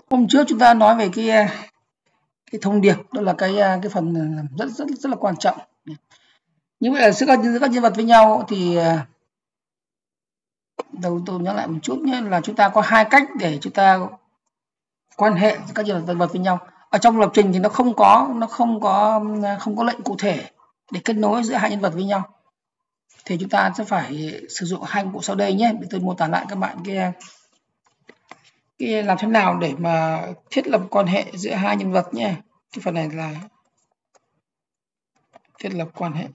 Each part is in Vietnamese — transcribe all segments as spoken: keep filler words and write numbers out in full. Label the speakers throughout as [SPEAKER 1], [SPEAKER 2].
[SPEAKER 1] Hôm trước chúng ta nói về cái cái thông điệp, đó là cái cái phần rất rất rất là quan trọng. Như vậy là giữa các, giữa các nhân vật với nhau thì đầu tôi nhắc lại một chút nhé, là chúng ta có hai cách để chúng ta quan hệ giữa các nhân vật với nhau. Ở trong lập trình thì nó không có nó không có không có lệnh cụ thể để kết nối giữa hai nhân vật với nhau, thì chúng ta sẽ phải sử dụng hai công cụ sau đây nhé. Để tôi mô tả lại các bạn cái cái làm thế nào để mà thiết lập quan hệ giữa hai nhân vật nhé. Cái phần này là thiết lập quan hệ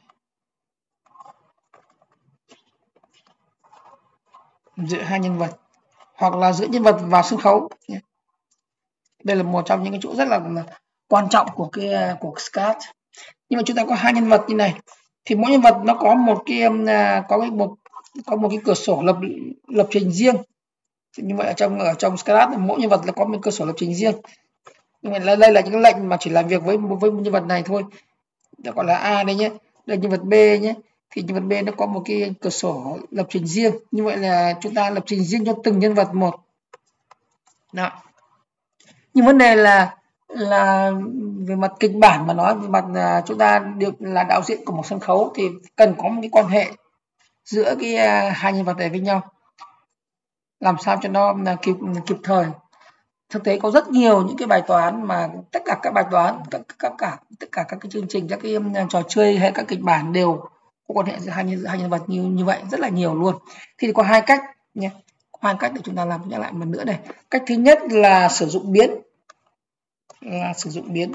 [SPEAKER 1] giữa hai nhân vật hoặc là giữa nhân vật và sân khấu. Đây là một trong những cái chỗ rất là quan trọng của cái của Scratch. Nhưng mà chúng ta có hai nhân vật như này, thì mỗi nhân vật nó có một cái có cái một có một cái cửa sổ lập lập trình riêng. Như vậy ở trong ở trong Scratch mỗi nhân vật là có một cửa sổ lập trình riêng. Nhưng mà đây là những lệnh mà chỉ làm việc với với một nhân vật này thôi. Đó gọi là A đây nhé. Đây nhân vật B nhé. Thì nhân vật B nó có một cái cửa sổ lập trình riêng. Như vậy là chúng ta lập trình riêng cho từng nhân vật một. Đó. Nhưng vấn đề là là về mặt kịch bản mà nói, về mặt là chúng ta được là đạo diễn của một sân khấu thì cần có một cái quan hệ giữa cái hai nhân vật này với nhau, làm sao cho nó kịp kịp thời. Thực tế có rất nhiều những cái bài toán mà tất cả các bài toán các các cả tất cả các cái chương trình, các cái trò chơi hay các kịch bản đều có quan hệ giữa hai nhân hai nhân vật như như vậy, rất là nhiều luôn. Thì có hai cách nhé, hai cách để chúng ta làm. Nhắc lại một nữa này. Cách thứ nhất là sử dụng biến, là sử dụng biến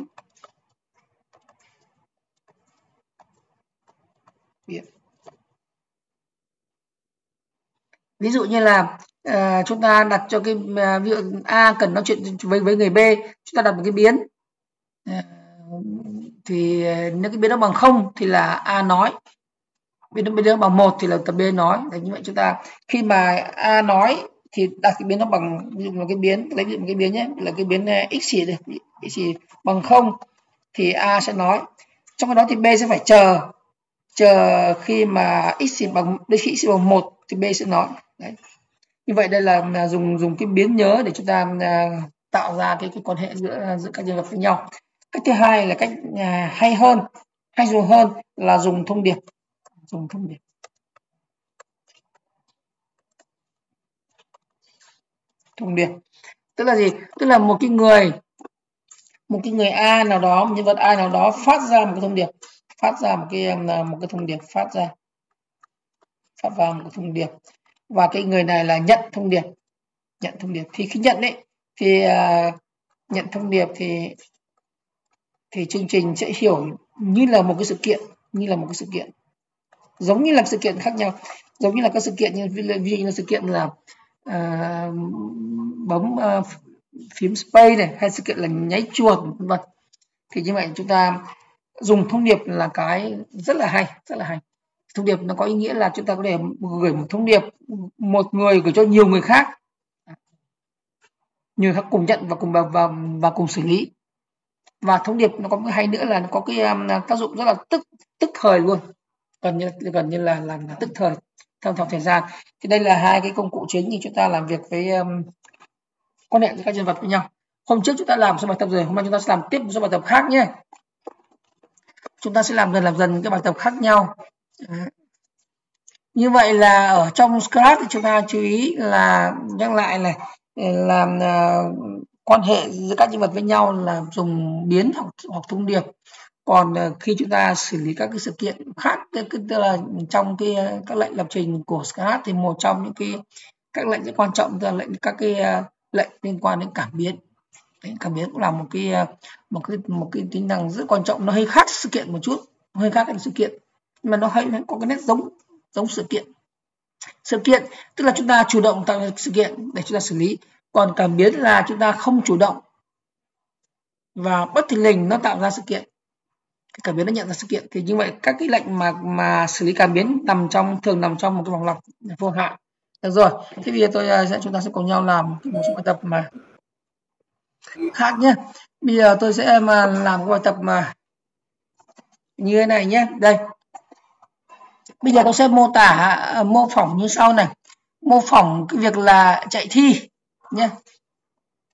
[SPEAKER 1] biến ví dụ như là uh, chúng ta đặt cho cái uh, ví dụ A cần nói chuyện với với người B, chúng ta đặt một cái biến uh, thì nếu cái biến nó bằng không thì là A nói, biến nó bằng một thì là tập B nói. Để như vậy chúng ta khi mà A nói thì đặt cái biến nó bằng, ví dụ một cái biến, lấy ví dụ một cái biến nhé, là cái biến x được x bằng không thì A sẽ nói. Trong cái đó thì B sẽ phải chờ chờ khi mà x bằng x bằng một thì B sẽ nói. Đấy. Như vậy đây là, là dùng dùng cái biến nhớ để chúng ta uh, tạo ra cái, cái quan hệ giữa giữa các nhân vật với nhau. Cách thứ hai là cách uh, hay hơn, hay dùng hơn là dùng thông điệp, dùng thông điệp. Thông điệp tức là gì? Tức là một cái người một cái người A nào đó, một nhân vật A nào đó phát ra một cái thông điệp, phát ra một cái một cái thông điệp phát ra phát ra một cái thông điệp, và cái người này là nhận thông điệp, nhận thông điệp. Thì khi nhận đấy thì uh, nhận thông điệp thì thì chương trình sẽ hiểu như là một cái sự kiện, như là một cái sự kiện, giống như là sự kiện khác nhau, giống như là các sự kiện như ví dụ như sự kiện là uh, bấm uh, phím space này, hay sự kiện là nháy chuột vân vân. Thì như vậy chúng ta dùng thông điệp là cái rất là hay, rất là hay. Thông điệp nó có ý nghĩa là chúng ta có thể gửi một thông điệp, một người gửi cho nhiều người khác, nhiều người khác cùng nhận và cùng và, và, và cùng xử lý. Và thông điệp nó có cái hay nữa là nó có cái um, tác dụng rất là tức tức thời luôn, gần như gần như là là, là tức thời theo theo thời gian. Thì đây là hai cái công cụ chính thì chúng ta làm việc với um, quan hệ giữa các nhân vật với nhau. Hôm trước chúng ta làm số bài tập rồi, hôm nay chúng ta sẽ làm tiếp một số bài tập khác nhé. Chúng ta sẽ làm dần làm dần những cái bài tập khác nhau. Đấy. Như vậy là ở trong Scratch thì chúng ta chú ý là nhắc lại này, làm uh, quan hệ giữa các nhân vật với nhau là dùng biến hoặc, hoặc thông điệp. Còn uh, khi chúng ta xử lý các cái sự kiện khác, tức là trong cái các lệnh lập trình của Scratch thì một trong những cái các lệnh rất quan trọng là lệnh các cái uh, lệnh liên quan đến cảm biến. Đấy, cảm biến cũng là một cái một cái một cái tính năng rất quan trọng. Nó hơi khác sự kiện một chút, hơi khác cái sự kiện, nhưng mà nó hơi có cái nét giống giống sự kiện. Sự kiện tức là chúng ta chủ động tạo ra sự kiện để chúng ta xử lý, còn cảm biến là chúng ta không chủ động và bất thình lình nó tạo ra sự kiện, cái cảm biến nó nhận ra sự kiện. Thì như vậy các cái lệnh mà mà xử lý cảm biến nằm trong thường nằm trong một cái vòng lặp vô hạn. Được rồi, thế bây giờ tôi sẽ chúng ta sẽ cùng nhau làm một số bài tập mà khác nhé. Bây giờ tôi sẽ mà làm cái bài tập mà như thế này nhé. Đây, bây giờ tôi sẽ mô tả mô phỏng như sau này. Mô phỏng cái việc là chạy thi nhé.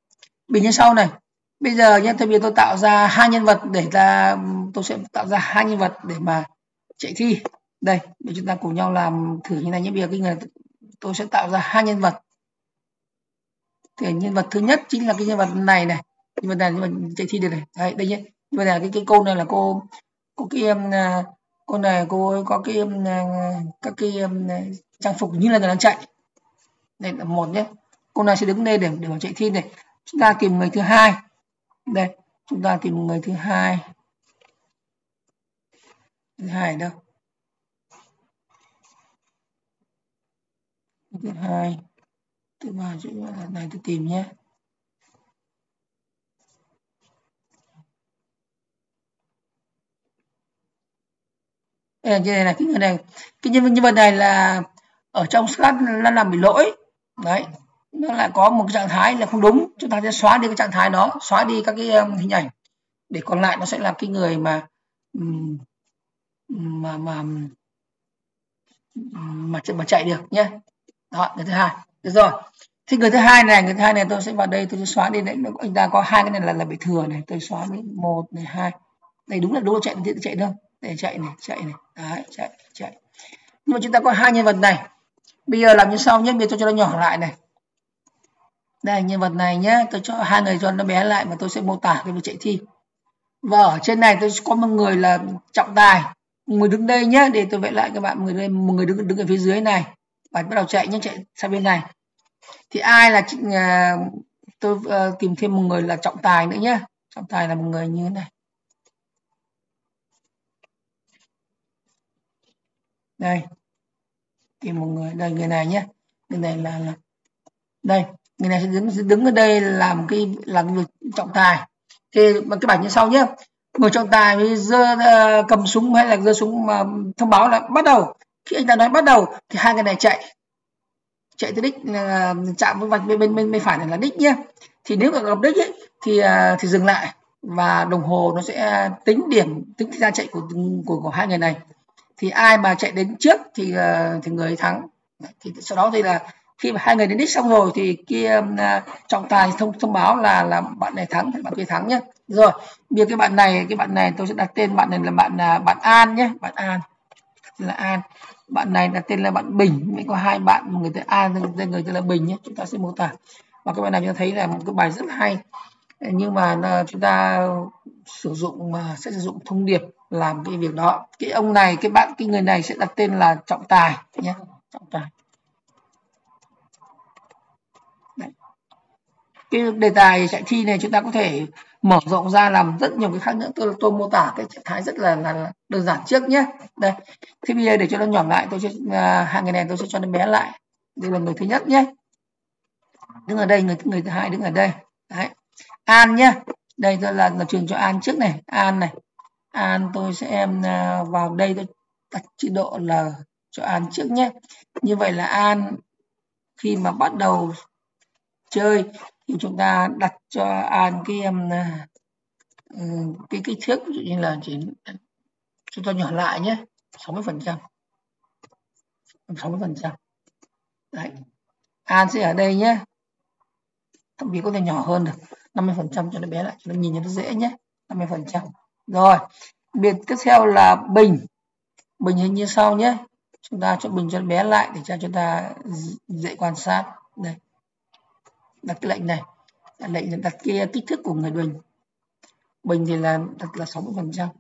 [SPEAKER 1] Bình như sau này. Bây giờ nhé, tôi bây giờ tôi tạo ra hai nhân vật để ra tôi sẽ tạo ra hai nhân vật để mà chạy thi. Đây, để chúng ta cùng nhau làm thử như này nhé. Bây giờ cái người tôi sẽ tạo ra hai nhân vật. Thì nhân vật thứ nhất chính là cái nhân vật này này, nhân vật này nhân vật chạy thi được này. Đấy, đây nhé. Nhân vật này cái cái cô này là cô cô cái um, cô này cô ấy có cái um, các cái um, trang phục như là người đang chạy. Đây là một nhé. Cô này sẽ đứng đây để để mà chạy thi này. Chúng ta tìm người thứ hai. Đây, chúng ta tìm người thứ hai. Thứ hai ở đâu? Thứ hai. Thứ ba chỗ này tôi tìm nhé. Đây là như này, này cái người này, cái nhân nhân vật này là ở trong Scratch nó làm bị lỗi. Đấy, nó lại có một trạng thái là không đúng, chúng ta sẽ xóa đi cái trạng thái đó, xóa đi các cái um, hình ảnh để còn lại nó sẽ là cái người mà um, mà mà mà mà chạy được nhé. Đó, người thứ hai. Được rồi. Thì người thứ hai này, người thứ hai này tôi sẽ vào đây tôi sẽ xóa đi đấy, anh ta có hai cái này là là bị thừa này, tôi xóa đi một này hai. Đây đúng là đúng là chạy chạy đâu. Để chạy này, chạy này. Đấy, chạy chạy. Nhưng mà chúng ta có hai nhân vật này. Bây giờ làm như sau nhé, bây giờ tôi cho nó nhỏ lại này. Đây nhân vật này nhé, tôi cho hai người cho nó bé lại và tôi sẽ mô tả cái việc chạy thi. Và ở trên này tôi có một người là trọng tài, một người đứng đây nhé, để tôi vẽ lại các bạn, một người đây, một người đứng đứng ở phía dưới này và bắt đầu chạy nhé, chạy sang bên này. Thì ai là uh, tôi uh, tìm thêm một người là trọng tài nữa nhé. Trọng tài là một người như thế này. Đây. Tìm một người, đây người này nhé. Người này là, là đây, người này sẽ đứng sẽ đứng ở đây làm cái làm việc trọng tài. Thì bằng cái bảng như sau nhé. Người trọng tài giơ uh, cầm súng hay là giơ súng mà thông báo là bắt đầu. Khi anh ta nói bắt đầu thì hai người này chạy chạy tới đích, uh, chạm với vạch bên bên bên bên phải này là đích nhé. Thì nếu gặp đích ấy, thì uh, thì dừng lại và đồng hồ nó sẽ tính điểm, tính thời gian chạy của, của của hai người này. Thì ai mà chạy đến trước thì uh, thì người thắng. Thì sau đó thì là khi mà hai người đến đích xong rồi thì kia uh, trọng tài thông thông báo là là bạn này thắng, bạn kia thắng nhé. Rồi bây giờ cái bạn này, cái bạn này tôi sẽ đặt tên bạn này là bạn uh, bạn An nhé, bạn An là An. Bạn này đặt tên là bạn Bình, mới có hai bạn, một người tên An, tên người tên là Bình nhé. Chúng ta sẽ mô tả. Và các bạn này chúng ta thấy là một cái bài rất hay, nhưng mà chúng ta sử dụng mà sẽ sử dụng thông điệp làm cái việc đó. Cái ông này, cái bạn, cái người này sẽ đặt tên là trọng tài nhé, trọng tài. Đấy. Cái đề tài chạy thi này chúng ta có thể mở rộng ra làm rất nhiều cái khác nữa. Tôi tôi mô tả cái trạng thái rất là, là đơn giản trước nhé. Đây. Thế bây giờ để cho nó nhỏ lại, tôi sẽ uh, hai người này tôi sẽ cho nó bé lại. Đây là người thứ nhất nhé. Đứng ở đây, người người thứ hai đứng ở đây. Đấy. An nhé. Đây tôi là là trường cho An trước này, An này. An tôi sẽ em uh, vào đây tôi đặt chế độ là cho An trước nhé. Như vậy là An khi mà bắt đầu chơi thì chúng ta đặt cho An cái um, cái kích thước ví dụ như là chỉ chúng ta nhỏ lại nhé, sáu mươi phần trăm, sáu mươi phần trăm. Đấy. An sẽ ở đây nhé, thậm chí có thể nhỏ hơn được, năm mươi phần trăm cho nó bé lại, cho nó nhìn cho nó dễ nhé, năm mươi phần trăm. Rồi, biệt tiếp theo là Bình. Bình hình như sau nhé. Chúng ta cho Bình cho nó bé lại để cho chúng ta dễ quan sát. Đây. Đặt cái lệnh này. Đặt lệnh đặt cái kích thước của người Bình. Bình thì là đặt là sáu mươi phần trăm.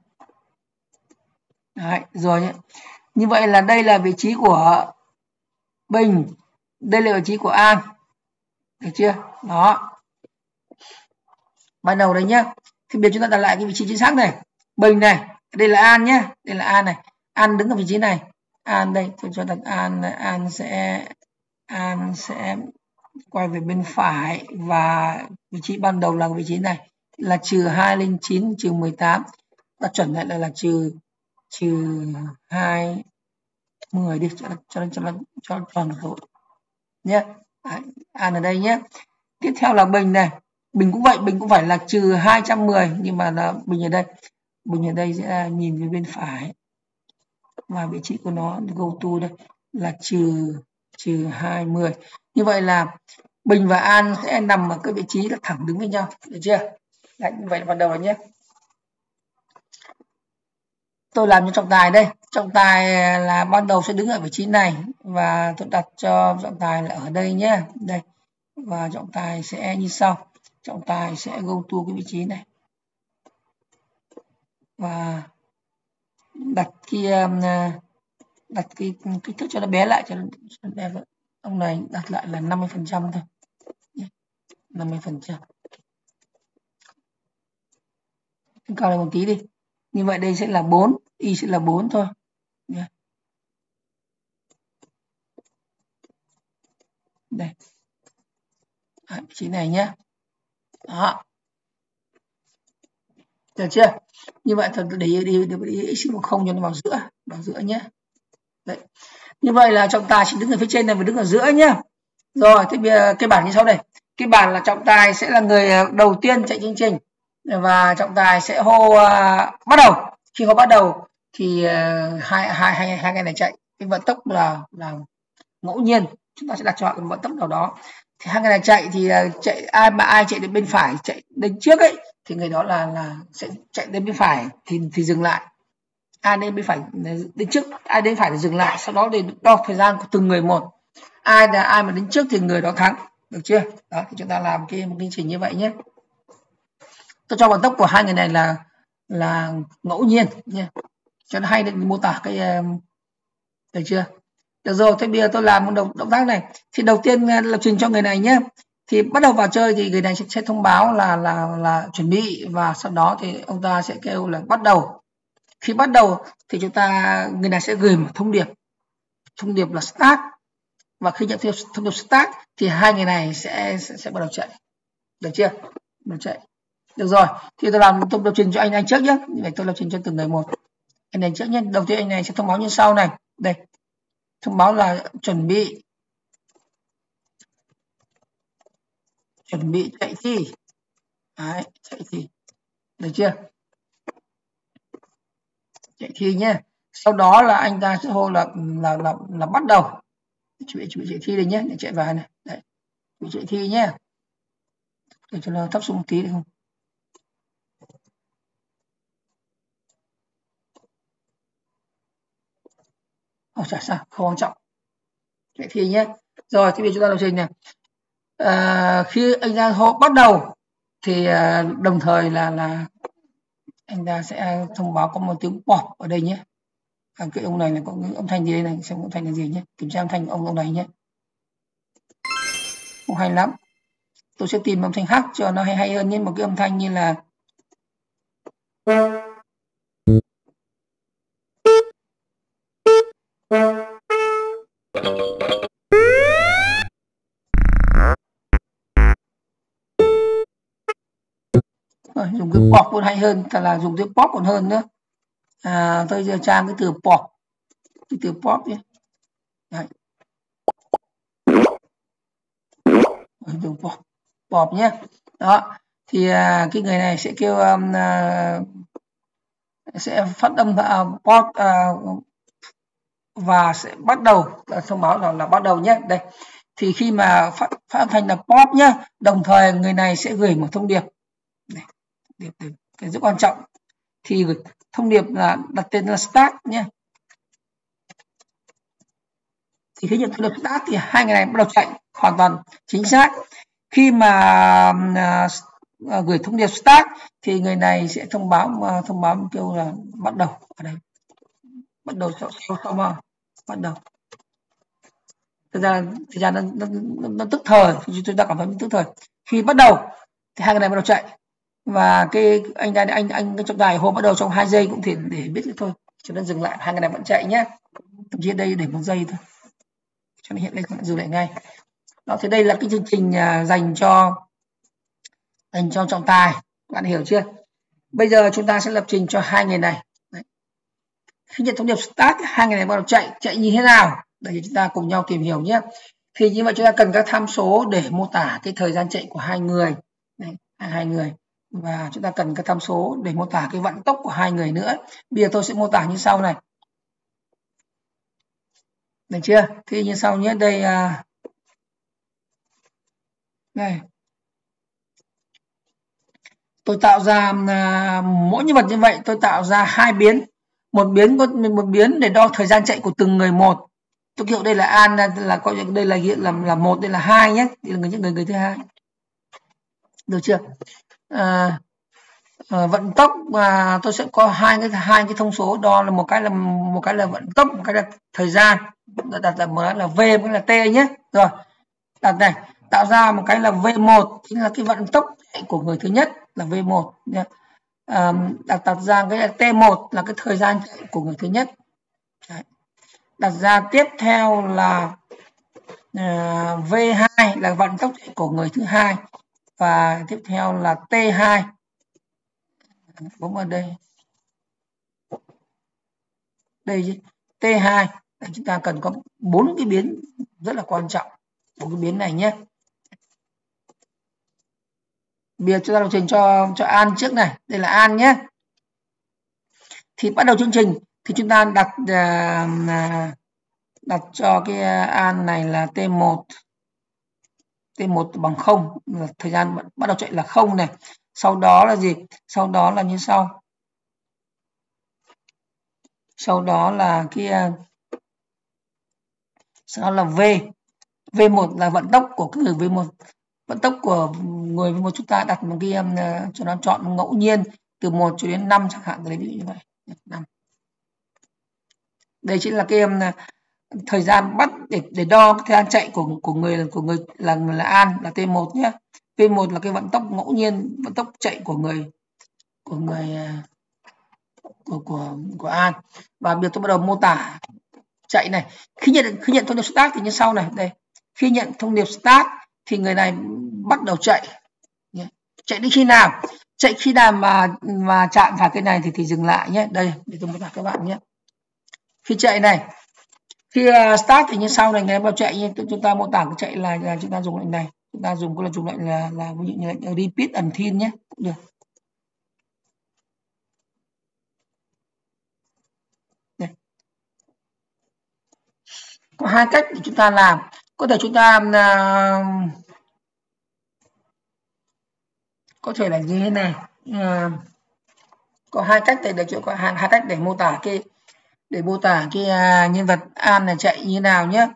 [SPEAKER 1] Đấy, rồi nhé. Như vậy là đây là vị trí của Bình, đây là vị trí của An. Được chưa? Đó. Ban đầu đây nhá. Thì bây giờ chúng ta đặt lại cái vị trí chính xác này. Bình này, đây là An nhé, đây là An này. An đứng ở vị trí này. An đây, tôi cho đặt An, An sẽ An sẽ quay về bên phải và vị trí ban đầu là vị trí này là trừ hai linh chín trừ mười tám. Ta chuẩn lại là là trừ trừ hai mười đi cho cho cho cho tròn rồi nhé. Đấy, An ở đây nhé. Tiếp theo là Bình này. Bình cũng vậy, Bình cũng phải là trừ hai trăm mười nhưng mà là Bình ở đây. Bình ở đây sẽ nhìn về bên phải. Và vị trí của nó go to đây là trừ trừ hai mươi. Như vậy là Bình và An sẽ nằm ở cái vị trí là thẳng đứng với nhau, được chưa? Đấy, như vậy là bắt đầu rồi nhé. Tôi làm cho trọng tài đây, trọng tài là ban đầu sẽ đứng ở vị trí này và tôi đặt cho trọng tài là ở đây nhé, đây, và trọng tài sẽ như sau, trọng tài sẽ go to cái vị trí này và đặt cái đặt cái kích thước cho nó bé lại, cho nó bé. Ông này đặt lại là năm mươi phần trăm thôi, năm mươi phần trăm, cao lên một tí đi, như vậy đây sẽ là bốn, y sẽ là bốn thôi. Đây, à, vị trí này nhé, đó, được chưa? Như vậy thật để ý đi đi x bằng không cho nó vào giữa, vào giữa nhé. Đấy, như vậy là trọng tài chỉ đứng ở phía trên này và đứng ở giữa nhé. Rồi, thì bây giờ cái bản như sau này, cái bản là trọng tài sẽ là người đầu tiên chạy chương trình và trọng tài sẽ hô uh, bắt đầu. Khi hô bắt đầu thì uh, hai hai hai hai cái này chạy, cái vận tốc là là ngẫu nhiên, chúng ta sẽ đặt cho họ một vận tốc nào đó. Thì hai cái này chạy thì uh, chạy ai mà ai chạy đến bên phải, chạy đến trước ấy thì người đó là là sẽ chạy đến bên phải thì thì dừng lại. Ai đến bên phải đến trước, ai đến phải thì dừng lại, sau đó thì đo thời gian của từng người một. Ai là ai mà đến trước thì người đó thắng, được chưa? Đó, thì chúng ta làm cái một chương trình như vậy nhé. Tôi cho vận tốc của hai người này là là ngẫu nhiên nhé, cho nó hay để mô tả cái, được chưa? Được rồi, thế bây giờ tôi làm một động, động tác này. Thì đầu tiên lập trình cho người này nhé. Thì bắt đầu vào chơi thì người này sẽ, sẽ thông báo là là là chuẩn bị, và sau đó thì ông ta sẽ kêu là bắt đầu. Khi bắt đầu thì chúng ta người này sẽ gửi một thông điệp, thông điệp là start, và khi nhận thông điệp start thì hai người này sẽ sẽ, sẽ bắt đầu chạy, được chưa? Bắt chạy. Được rồi, thì tôi làm tôi lập trình cho anh anh trước nhé. Vậy tôi lập trình cho từng người một. Anh này trước nhé. Đầu tiên anh này sẽ thông báo như sau này. Đây, thông báo là chuẩn bị chuẩn bị chạy thi. Đấy, chạy thi, được chưa? Chạy thi nhé. Sau đó là anh ta sẽ hô là là là, là bắt đầu. Chuẩn bị chuẩn bị chạy thi đây nhé, để chạy vào này. Đấy, chuẩn bị chạy thi nhé. Để cho nó thấp xuống một tí được không? Ồ, chả sao, không quan trọng. Chạy thi nhé. Rồi, thì bây giờ chúng ta lập trình này. À, khi anh ta hô bắt đầu thì à, đồng thời là là anh ta sẽ thông báo có một tiếng pop ở đây nhé. À, cái ông này là có cái âm thanh gì đây này, xem âm thanh là gì nhé, kiểm tra âm thanh của ông ông này nhé. Không hay lắm, tôi sẽ tìm âm thanh khác cho nó hay hay hơn nhé. Một cái âm thanh như là rồi, dùng cái pop còn hay hơn, thật là dùng cái pop còn hơn nữa. À, tôi giờ trang cái từ pop, cái từ pop nhé. Đấy, dùng pop, pop nhé. Đó, thì à, cái người này sẽ kêu um, à, sẽ phát âm uh, pop uh, và sẽ bắt đầu, là thông báo là, là bắt đầu nhé. Đây, thì khi mà phát, phát âm thành là pop nhé, đồng thời người này sẽ gửi một thông điệp. Đây, điệp, điệp, cái rất quan trọng. Thì gửi thông điệp là đặt tên là start nhé. Thì khi nhận thông điệp start thì hai người này bắt đầu chạy hoàn toàn chính xác. Khi mà uh, gửi thông điệp start thì người này sẽ thông báo uh, thông báo kêu là bắt đầu ở đây, bắt đầu sau sau mà bắt đầu. Thực ra thực ra nó, nó, nó, nó tức thời, chúng ta cảm thấy tức thời. Khi bắt đầu thì hai người này bắt đầu chạy, và cái anh anh anh anh trọng tài hô bắt đầu trong hai giây cũng thì để biết thôi, cho nên dừng lại, hai người này vẫn chạy nhé. Thậm chí đây để một giây thôi cho nó hiện lên, dừng lại ngay. Đó, thì đây là cái chương trình dành cho dành cho trọng tài, bạn hiểu chưa? Bây giờ chúng ta sẽ lập trình cho hai người này. Đấy. Khi nhận thông điệp start, hai người này bắt đầu chạy, chạy như thế nào? Để chúng ta cùng nhau tìm hiểu nhé. Thì như vậy chúng ta cần các tham số để mô tả cái thời gian chạy của hai người. Đấy, hai người. Và chúng ta cần các tham số để mô tả cái vận tốc của hai người nữa. Bây giờ tôi sẽ mô tả như sau này. Được chưa? Thì như sau nhé, đây uh, Đây. Tôi tạo ra uh, mỗi nhân vật như vậy tôi tạo ra hai biến, một biến có một biến để đo thời gian chạy của từng người một. Tôi hiệu đây là An, là coi đây là hiện là là một, đây là hai nhé, đây là người những người người thứ hai, được chưa? À, à, vận tốc mà tôi sẽ có hai cái hai cái thông số đo, là một cái là một cái là vận tốc, một cái là thời gian, đặt là một là V, một là T nhé. Rồi đặt này, tạo ra một cái là V một, chính là cái vận tốc của người thứ nhất là V một nhé. À, đặt đặt ra cái là T một là cái thời gian chạy của người thứ nhất. Đấy. Đặt ra tiếp theo là uh, V hai là vận tốc chạy của người thứ hai, và tiếp theo là T hai, bấm vào đây, đây T hai. Đấy, chúng ta cần có bốn cái biến rất là quan trọng, bốn cái biến này nhé. Bây giờ chúng ta lập trình cho cho An trước này, đây là An nhé. Thì bắt đầu chương trình thì chúng ta đặt uh, đặt cho cái An này là T một, T một bằng không, là thời gian bắt đầu chạy là không này. Sau đó là gì? Sau đó là như sau. Sau đó là cái sau đó là V. V một là vận tốc của cái người V một. Vận tốc của người V một chúng ta đặt một cái uh, cho nó chọn ngẫu nhiên từ một cho đến năm chẳng hạn, lấy ví dụ như vậy. năm. Đây chính là cái um, thời gian bắt để để đo cái thời gian chạy của của người của người là là An, là T một nhé. V một là cái vận tốc ngẫu nhiên, vận tốc chạy của người của người của của của An. Và bây giờ tôi bắt đầu mô tả chạy này. Khi nhận khi nhận thông điệp start thì như sau này, đây. Khi nhận thông điệp start thì người này bắt đầu chạy. Chạy đến khi nào? Chạy khi nào mà mà chạm phải cái này thì thì dừng lại nhé. Đây, để tôi mô tả các bạn nhé. Khi chạy này, khi uh, start thì như sau này, người bắt đầu chạy như chúng ta mô tả cái chạy là, là chúng ta dùng lệnh này, chúng ta dùng có là dùng lệnh là là ví dụ như lệnh repeat until nhé, cũng được. Đây. Có hai cách để chúng ta làm. Có thể chúng ta uh, có thể là như thế này. Uh, có hai cách để để có hai, hai cách để mô tả cái để mô tả cái uh, nhân vật An này chạy như thế nào nhé.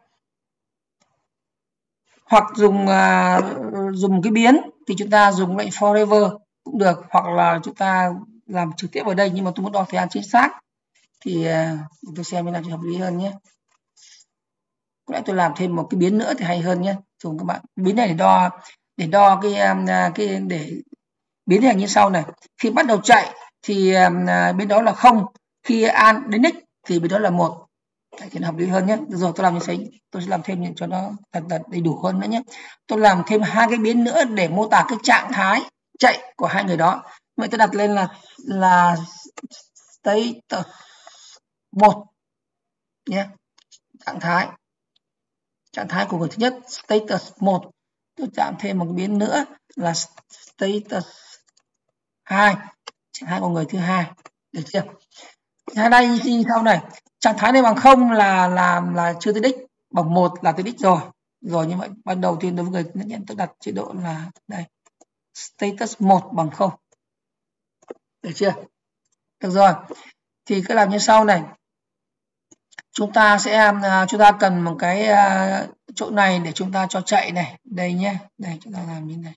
[SPEAKER 1] Hoặc dùng uh, dùng cái biến thì chúng ta dùng lệnh forever cũng được, hoặc là chúng ta làm trực tiếp ở đây, nhưng mà tôi muốn đo thời gian chính xác thì uh, tôi xem như nào cho hợp lý hơn nhé. Có lẽ tôi làm thêm một cái biến nữa thì hay hơn nhé. Dùng các bạn biến này để đo để đo cái um, cái để biến thành như sau này. Khi bắt đầu chạy thì uh, bên đó là không, khi An đến nick thì bên đó là một. Thì hợp lý hơn nhé. Được rồi, tôi làm như thế, tôi sẽ làm thêm cho nó thật thật đầy đủ hơn nữa nhé. Tôi làm thêm hai cái biến nữa để mô tả cái trạng thái chạy của hai người đó. Vậy tôi đặt lên là là state một nhé. Trạng thái trạng thái của người thứ nhất, status một. Tôi chạm thêm một cái biến nữa là status hai, trạng thái của người thứ hai, được chưa? Hai đây như sau này, trạng thái này bằng không là là là chưa tới đích, bằng một là tới đích rồi. Rồi như vậy ban đầu tiên đối với người nhận tôi đặt chế độ là đây, status một bằng không. Được chưa? Được rồi. Thì cứ làm như sau này. Chúng ta sẽ chúng ta cần một cái uh, chỗ này để chúng ta cho chạy này, đây nhé. Đây chúng ta làm như này.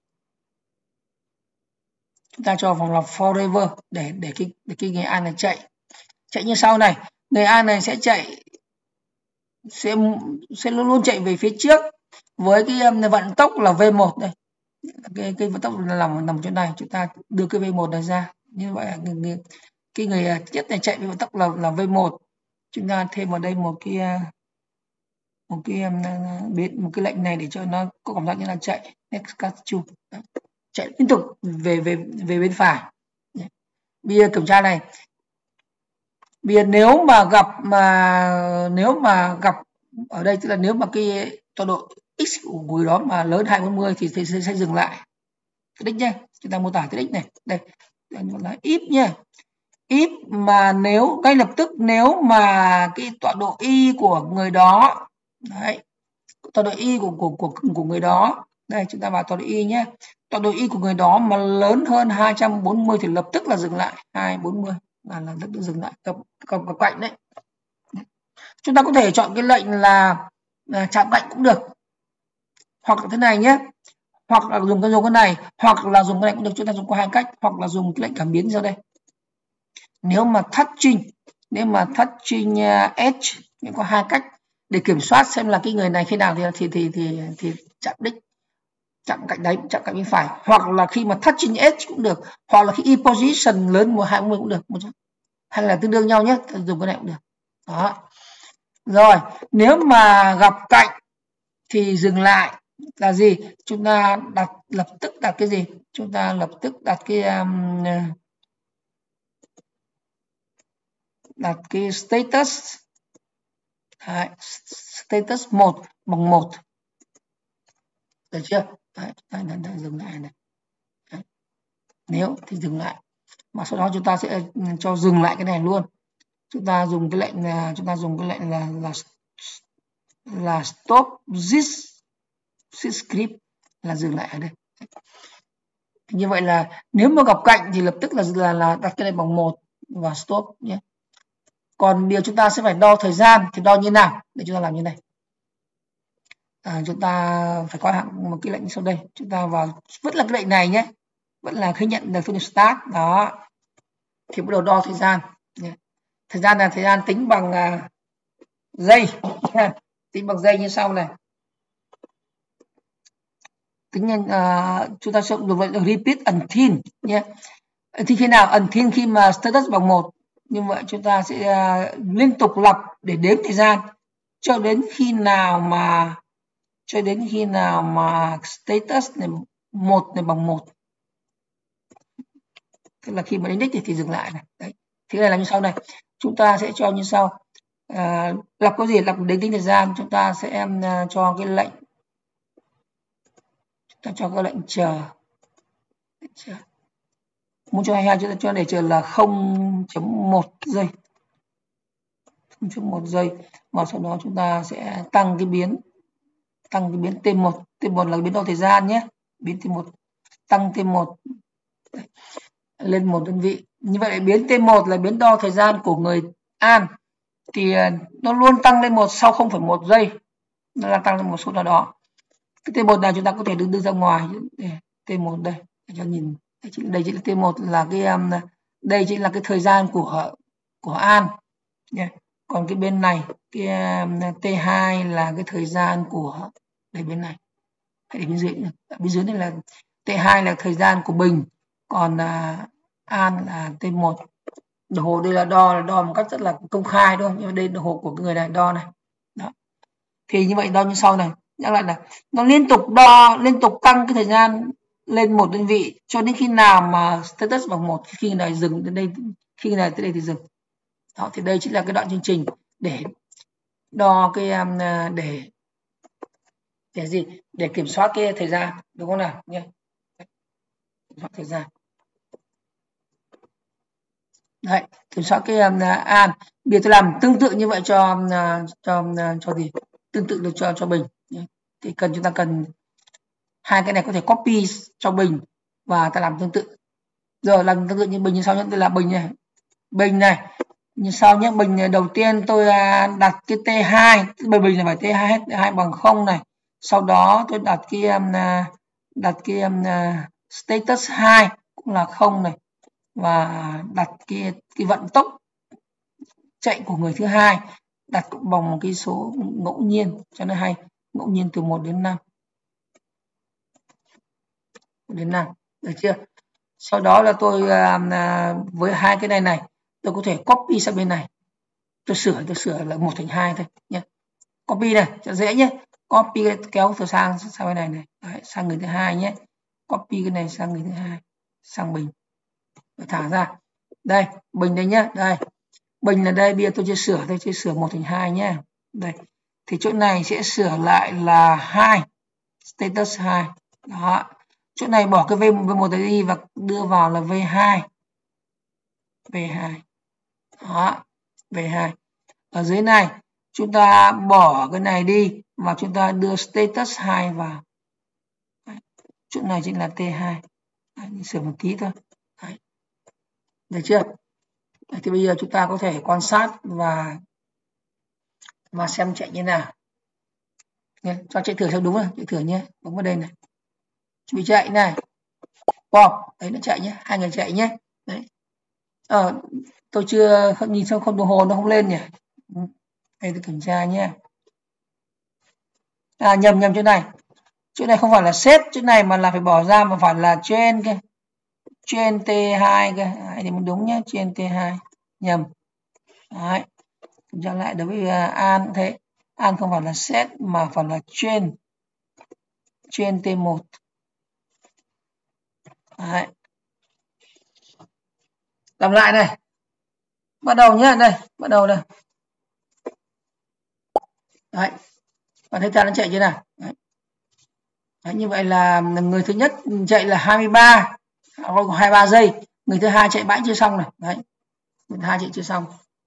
[SPEAKER 1] Chúng ta cho vòng lặp forever để để cái để cái người An này chạy. Chạy như sau này, người A này sẽ chạy sẽ sẽ luôn luôn chạy về phía trước với cái um, vận tốc là V một đây. Cái cái vận tốc là nằm chỗ này, chúng ta đưa cái V một này ra. Như vậy là người, người, cái người nhất này chạy với vận tốc là là V một. Chúng ta thêm vào đây một cái một cái biến một cái lệnh này để cho nó có cảm giác như là chạy next cut to, chạy liên tục về về về bên phải. Bây giờ kiểm tra này. Bây giờ nếu mà gặp mà nếu mà gặp ở đây, tức là nếu mà cái tọa độ x của người đó mà lớn hai trăm bốn mươi thì sẽ, sẽ, sẽ dừng lại cái đích nhé. Chúng ta mô tả cái đích này, đây là if nhé. If mà nếu ngay lập tức nếu mà cái tọa độ y của người đó, đấy, tọa độ y của của của của người đó Đây chúng ta vào tọa độ y nhé. Tọa độ y của người đó mà lớn hơn hai trăm bốn mươi thì lập tức là dừng lại. hai trăm bốn mươi là lập tức dừng lại, cập cập cập cạnh đấy. Chúng ta có thể chọn cái lệnh là, là chạm cạnh cũng được, hoặc là thế này nhé, hoặc là dùng cái dùng cái này, hoặc là dùng cái này cũng được. Chúng ta dùng có hai cách, hoặc là dùng cái lệnh cảm biến ra đây. Nếu mà touching, nếu mà touching edge thì có hai cách để kiểm soát xem là cái người này khi nào thì thì thì thì, thì chạm đích, chạm cạnh đấy, chạm cạnh bên phải, hoặc là khi mà touching edge cũng được, hoặc là khi e position lớn một hai mươi cũng được, hay là tương đương nhau nhé, dùng cái này cũng được. Đó. Rồi, nếu mà gặp cạnh thì dừng lại là gì? Chúng ta đặt lập tức đặt cái gì? Chúng ta lập tức đặt cái um, đặt cái status. Đấy, status một bằng một. Được chưa? Đấy, đây, đây, đây, dừng lại này. Đấy. Nếu thì dừng lại. Mà sau đó chúng ta sẽ cho dừng lại cái này luôn. Chúng ta dùng cái lệnh là chúng ta dùng cái lệnh là là là stop this, this script là dừng lại ở đây. Như vậy là nếu mà gặp cạnh thì lập tức là là, là đặt cái này bằng một và stop nhé. Còn điều chúng ta sẽ phải đo thời gian thì đo như nào? Để chúng ta làm như này. À, chúng ta phải có hạng một cái lệnh sau đây. Chúng ta vào vẫn là cái lệnh này nhé, vẫn là khi nhận được thông điệp start đó thì bắt đầu đo thời gian. Thời gian là thời gian tính bằng uh, giây, tính bằng giây như sau này. Tính uh, chúng ta sẽ dùng vậy repeat until nhé. Thì khi nào until khi mà status bằng một, như vậy chúng ta sẽ uh, liên tục lặp để đếm thời gian cho đến khi nào mà cho đến khi nào mà status này một này bằng một, tức là khi mà đến đích thì, thì dừng lại này. Đấy. Thì cái này là như sau này. Chúng ta sẽ cho như sau. À, lặp có gì? Lặp đến tính thời gian. Chúng ta sẽ uh, cho cái lệnh. Chúng ta cho cái lệnh chờ. chờ. Muốn cho hai mươi hai chúng ta cho để chờ là không chấm một giây. không chấm một giây. Và sau đó chúng ta sẽ tăng cái biến. Tăng cái biến T một. T một là biến đo thời gian nhé. Biến T một. Tăng T một. Đấy. Lên một đơn vị. Như vậy biến T một là biến đo thời gian của người An. Thì nó luôn tăng lên một sau không phẩy một giây. Nó là tăng lên một số nào đó. Cái T một này chúng ta có thể đưa, đưa ra ngoài. T một đây. Để cho nhìn. Đây chính là T một là cái đây chính là cái thời gian của của An. Còn cái bên này cái T hai là cái thời gian của đây bên này. Hãy để bên dưới nữa. Bên dưới này là T hai là thời gian của Bình. Còn uh, An là T một. Đồng hồ đây là đo là đo một cách rất là công khai đúng không? Nhưng mà đây đồng hồ của người này đo này. Đó. Thì như vậy đo như sau này. Nhắc lại là nó liên tục đo, liên tục tăng cái thời gian lên một đơn vị cho đến khi nào mà status bằng một, khi này dừng đến đây, khi này tới đây thì dừng. Đó, thì đây chính là cái đoạn chương trình để đo cái um, để để gì? Để kiểm soát cái thời gian, đúng không nào nhé? Kiểm soát thời gian. Đấy, kiểm soát cái um, An. Bây giờ tôi làm tương tự như vậy cho uh, cho uh, cho gì? Tương tự được cho cho Bình. Thì cần chúng ta cần hai cái này có thể copy cho Bình và ta làm tương tự. Rồi làm tương tự như Bình như sau nhé, tôi là Bình này. Bình này. Như sau nhé, Bình đầu tiên tôi uh, đặt cái T hai, bởi Bình là phải T hai hết, T hai bằng không này. Sau đó tôi đặt cái um, uh, đặt cái um, uh, status hai cũng là không này. Và đặt cái cái vận tốc chạy của người thứ hai đặt bằng một cái số ngẫu nhiên cho nó hay, ngẫu nhiên từ một đến năm. Đến năm, được chưa? Sau đó là tôi uh, với hai cái này này, tôi có thể copy sang bên này. Tôi sửa tôi sửa là một thành hai thôi nhé. Copy này cho dễ nhé. Copy kéo từ sang sang bên này này, đấy, sang người thứ hai nhé. Copy cái này sang người thứ hai, sang Bình. Rồi thả ra. Đây, Bình đây nhé. Đây. Bình là đây, bây giờ tôi chưa sửa, tôi chưa sửa một thành hai nhé. Đây. Thì chỗ này sẽ sửa lại là hai. Status hai. Đó. Chỗ này bỏ cái V một đi và đưa vào là V hai. V hai. Đó. V hai. Ở dưới này, chúng ta bỏ cái này đi và chúng ta đưa status hai vào. chỗ này chính là T hai. Đấy, sửa một tí thôi. Đấy. Được chưa? Đấy, thì bây giờ chúng ta có thể quan sát và và xem chạy như nào. Nhé, cho chạy thử xem đúng rồi, chạy thử nhé. Bấm vào đây này. Chuẩn bị chạy này. Wow, đấy nó chạy nhé, hai người chạy nhé. Đấy. Ờ, tôi chưa không nhìn xong không đồng hồ nó không lên nhỉ. Đây tôi kiểm tra nhé. À nhầm nhầm chỗ này. Chỗ này không phải là set chỗ này mà là phải bỏ ra mà phải là trên kia. Trên T hai kia. Đấy, thì mình đúng nhé, trên T hai. Nhầm. Đấy. Kiểm tra lại đối với An cũng thế. An không phải là set mà phải là trên. Trên T một. Đấy. Làm lại này. Bắt đầu nhé, đây, bắt đầu đây. Đấy. Bạn thấy ta nó chạy chưa nào? Đấy. Đấy, như vậy là người thứ nhất chạy là hai mươi ba, hai mươi ba giây. Người thứ hai chạy mãi chưa xong này. Đấy. Người thứ hai chạy chưa xong.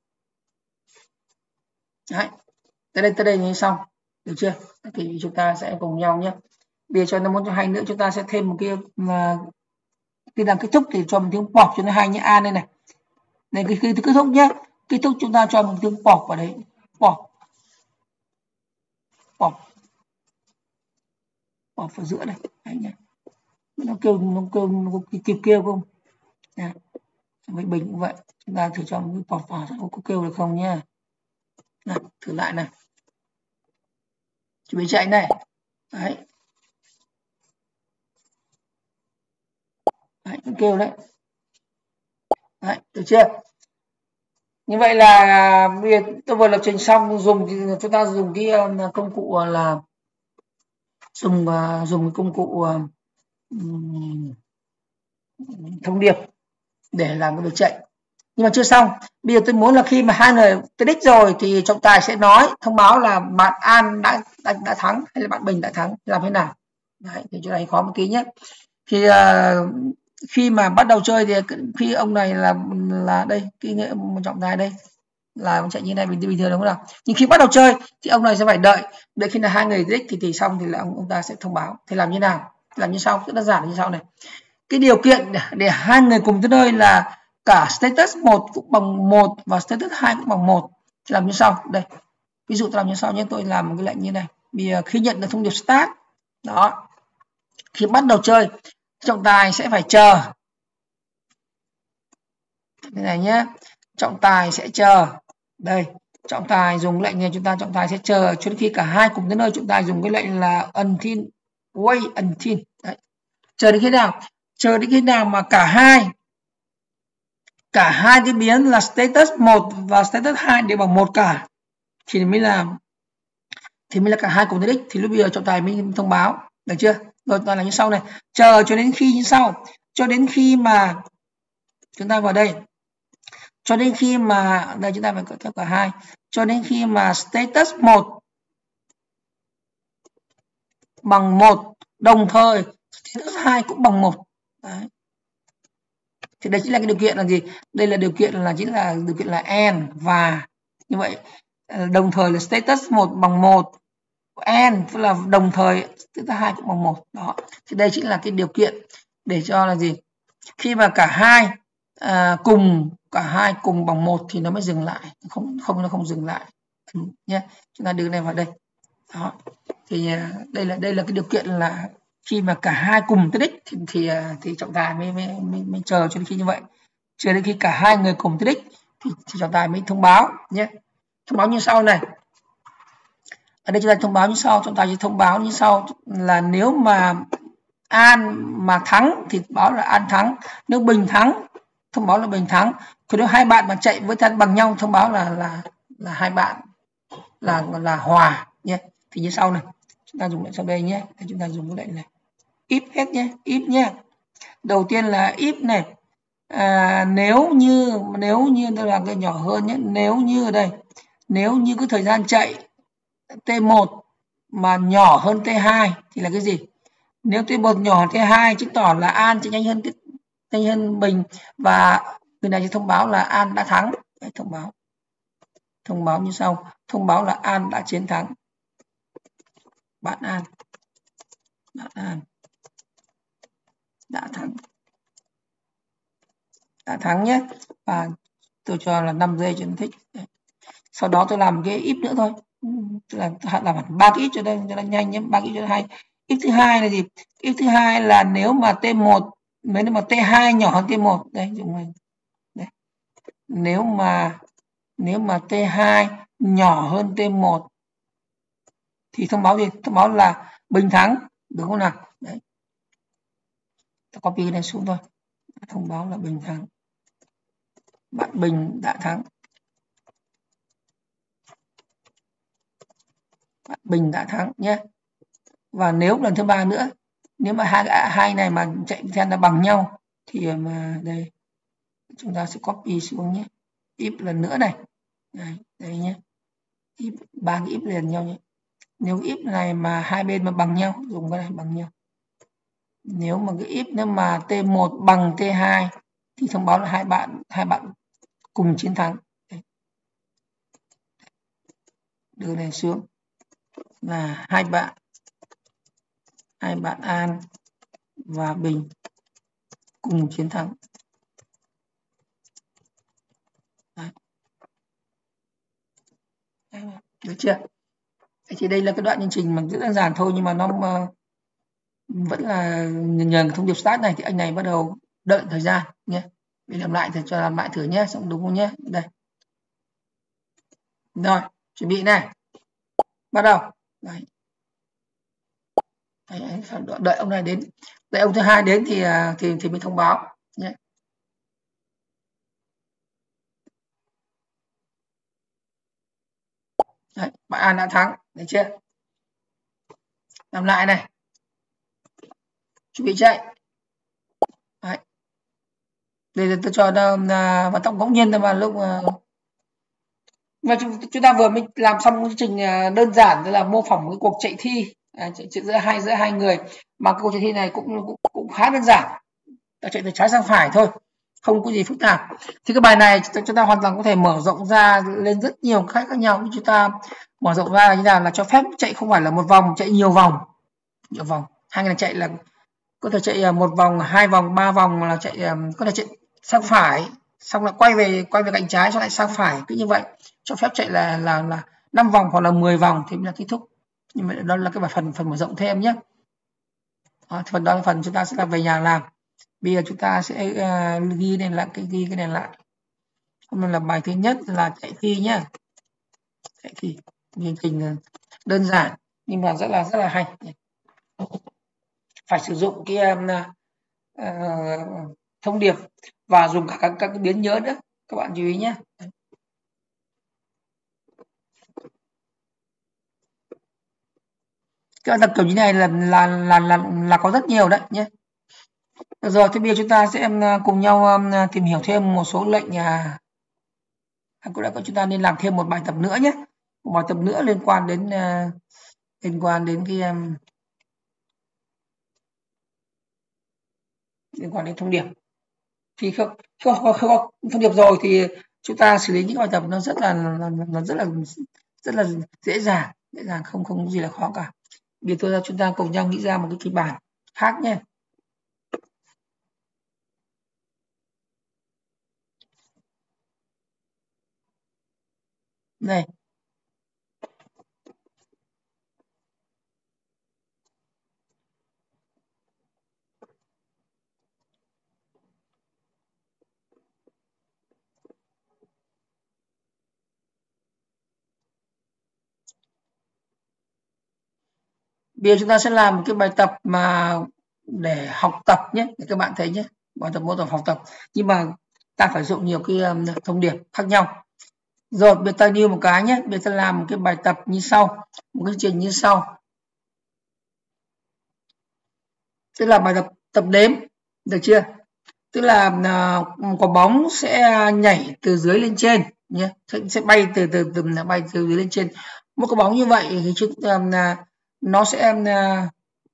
[SPEAKER 1] Đấy. Tới đây tới đây như xong. Được chưa? Thì chúng ta sẽ cùng nhau nhé. Bây giờ cho nó muốn cho hai nữa chúng ta sẽ thêm một cái mà khi làm kết thúc thì cho một tiếng bọc cho nó hai nhé. A đây này. Đây cái khi kết thúc nhé. Kết thúc chúng ta cho một tiếng bọc vào đấy. Bọc. Bọc. Bọc vào giữa này. Đấy nhé. Nó kêu nó kêu nó kịp kêu không? Nha. Với bình cũng vậy. Chúng ta thử cho một cái bọc vào xem có kêu được không nhé. Này, thử lại này. Chuẩn bị chạy này. Đấy. Đấy, kêu đấy. Đấy, được chưa? Như vậy là bây giờ tôi vừa lập trình xong, dùng thì chúng ta dùng cái công cụ là dùng dùng công cụ um, thông điệp để làm cái việc chạy. Nhưng mà chưa xong. Bây giờ tôi muốn là khi mà hai người tới đích rồi thì trọng tài sẽ nói thông báo là bạn An đã đã, đã thắng hay là bạn Bình đã thắng, làm thế nào. Đấy, thì chỗ này khó một tí nhé. Thì uh, khi mà bắt đầu chơi thì khi ông này là là đây cái nghệ một trọng tài đây là ông chạy như này bình bình thường đúng không nào. Nhưng khi bắt đầu chơi thì ông này sẽ phải đợi đợi khi là hai người đích thì thì xong thì là ông, ông ta sẽ thông báo. Thì làm như nào? Làm như sau, rất đơn giản như sau này. Cái điều kiện để, để hai người cùng tới nơi là cả status một cũng bằng một và status hai cũng bằng một. Thì làm như sau. Đây. Ví dụ tôi làm như sau nhé, tôi làm một cái lệnh như này. Vì khi nhận được thông điệp start, đó. Khi bắt đầu chơi, trọng tài sẽ phải chờ. Thế này nhé. Trọng tài sẽ chờ. Đây, trọng tài dùng lệnh này chúng ta trọng tài sẽ chờ cho đến khi cả hai cùng tới nơi, chúng ta dùng cái lệnh là until wait until. Đấy. Chờ đến khi nào? Chờ đến khi nào mà cả hai cả hai cái biến là status một và status hai đều bằng một cả thì mới làm thì mới là cả hai cùng tới đích, thì lúc bây giờ trọng tài mới thông báo. Được chưa? Rồi toàn là như sau này, chờ cho đến khi như sau, cho đến khi mà chúng ta vào đây, cho đến khi mà đây chúng ta phải có theo cả hai, cho đến khi mà status một bằng một đồng thời status hai cũng bằng một. Đấy. Thì đây chính là cái điều kiện là gì? Đây là điều kiện là chính là điều kiện là and và như vậy đồng thời là status một bằng một, and tức là đồng thời status hai cũng bằng một. Đó. Thì đây chính là cái điều kiện để cho là gì? Khi mà cả hai à, cùng cả hai cùng bằng một thì nó mới dừng lại, không không nó không dừng lại nhé. Chúng ta đưa này vào đây. Đó. Thì đây là đây là cái điều kiện là khi mà cả hai cùng tới đích thì thì, thì trọng tài mới, mới, mới, mới chờ cho đến khi như vậy, chờ đến khi cả hai người cùng tới đích thì, thì trọng tài mới thông báo nhé. Thông báo như sau này. Ở đây chúng ta thông báo như sau, trọng tài sẽ thông báo như sau là nếu mà An mà thắng thì báo là An thắng, nếu Bình thắng thông báo là Bình thắng, còn nếu hai bạn mà chạy với thân bằng nhau thông báo là là là hai bạn là là hòa nhé. Thì như sau này, chúng ta dùng lại sau đây nhé, chúng ta dùng cái lệnh này if hết nhé, if nhé. Đầu tiên là if này, à, nếu như nếu như tôi làm cái nhỏ hơn nhé, nếu như ở đây nếu như cái thời gian chạy T một mà nhỏ hơn T hai thì là cái gì? Nếu T một nhỏ hơn T hai chứng tỏ là An sẽ nhanh hơn nhanh hơn Bình và người này sẽ thông báo là An đã thắng. Đấy, thông báo thông báo như sau, thông báo là An đã chiến thắng. Bạn An bạn An đã thắng nhé, và tôi cho là năm giây cho nó thích. Sau đó tôi làm cái if nữa thôi, tôi làm làm hẳn ba cái if cho đây cho nó nhanh nhé, ba cái if cho nó hay. If thứ hai là gì? If thứ hai là nếu mà T một nếu mà T hai nhỏ hơn T một, đây dùng này. Đây. Nếu mà nếu mà T hai nhỏ hơn T một thì thông báo gì? Thông báo là Bình thắng, đúng không nào? Đấy. Tôi copy cái này xuống thôi. Thông báo là Bình thắng. Bạn Bình đã thắng. Bạn Bình đã thắng nhé. Và nếu lần thứ ba nữa, nếu mà hai hai này mà chạy theo là bằng nhau thì mà đây chúng ta sẽ copy xuống nhé. If lần nữa này. Đây, đây nhé. If ba cái if liền nhau nhé. Nếu if này mà hai bên mà bằng nhau, dùng cái này bằng nhau. Nếu mà cái if nếu mà T một bằng T hai thì thông báo là hai bạn hai bạn cùng chiến thắng. Đây. Đưa này xuống là hai bạn hai bạn An và Bình cùng chiến thắng. Đấy. Được chưa? Thì đây là cái đoạn chương trình mà rất đơn giản thôi, nhưng mà nó uh, vẫn là nhờ thông điệp start này thì anh này bắt đầu đợi thời gian nhé. Mình làm lại thì cho làm lại thử nhé, xong đúng không nhé? Đây. Rồi, chuẩn bị này. Bắt đầu. Đấy. Đấy, đợi ông này đến, đợi ông thứ hai đến thì thì thì mình thông báo nhé. Đấy, bạn An đã thắng, được chưa? Làm lại này. Chuẩn bị chạy. Đấy. Đây tôi cho là vận động ngẫu nhiên thôi mà lúc mà chúng, chúng ta vừa mới làm xong chương trình đơn giản, tức là mô phỏng cái cuộc chạy thi à, chạy, chạy giữa hai giữa hai người, mà cuộc chạy thi này cũng cũng, cũng khá đơn giản, ta chạy từ trái sang phải thôi, không có gì phức tạp. Thì cái bài này chúng ta hoàn toàn có thể mở rộng ra lên rất nhiều cách khác nhau. Chúng ta mở rộng ra như nào là cho phép chạy không phải là một vòng, chạy nhiều vòng, nhiều vòng. Hai người chạy là có thể chạy một vòng, hai vòng, ba vòng, là chạy có thể chạy sang phải, xong lại quay về quay về cạnh trái, xong lại sang phải, cứ như vậy. Cho phép chạy là là là năm vòng hoặc là mười vòng thì mới là kết thúc. Nhưng mà đó là cái bài phần phần mở rộng thêm nhé. Đó, phần đó là phần chúng ta sẽ là về nhà làm. Bây giờ chúng ta sẽ uh, ghi lên lại cái ghi cái này lại. Hôm nay là bài thứ nhất là chạy thi nhé. Chạy thi chương trình đơn giản nhưng mà rất là rất là hay. Phải sử dụng cái um, uh, thông điệp và dùng cả các, các cái biến nhớ nữa, các bạn chú ý nhé. Cái tập kiểu như này là là là là là có rất nhiều đấy nhé. Được rồi, thì bây giờ chúng ta sẽ cùng nhau tìm hiểu thêm một số lệnh. Cũng đã có chúng ta nên làm thêm một bài tập nữa nhé, một bài tập nữa liên quan đến liên quan đến cái liên quan đến thông điệp. Thì không không, không, không thông điệp rồi thì chúng ta xử lý những bài tập nó rất là nó rất là rất là dễ dàng dễ dàng không không có gì là khó cả. Bây giờ chúng ta cùng nhau nghĩ ra một cái kịch bản khác nhé. Này, bây giờ chúng ta sẽ làm một cái bài tập mà để học tập nhé, để các bạn thấy nhé, bài tập mô tập học tập, nhưng mà ta phải dùng nhiều cái thông điệp khác nhau. Rồi bây giờ ta new một cái nhé, bây giờ ta làm một cái bài tập như sau, một cái chương trình như sau, tức là bài tập tập đếm, được chưa? Tức là uh, quả bóng sẽ nhảy từ dưới lên trên nhé, sẽ, sẽ bay từ từ từ bay từ dưới lên trên. Một quả bóng như vậy thì chúng uh, nó sẽ uh,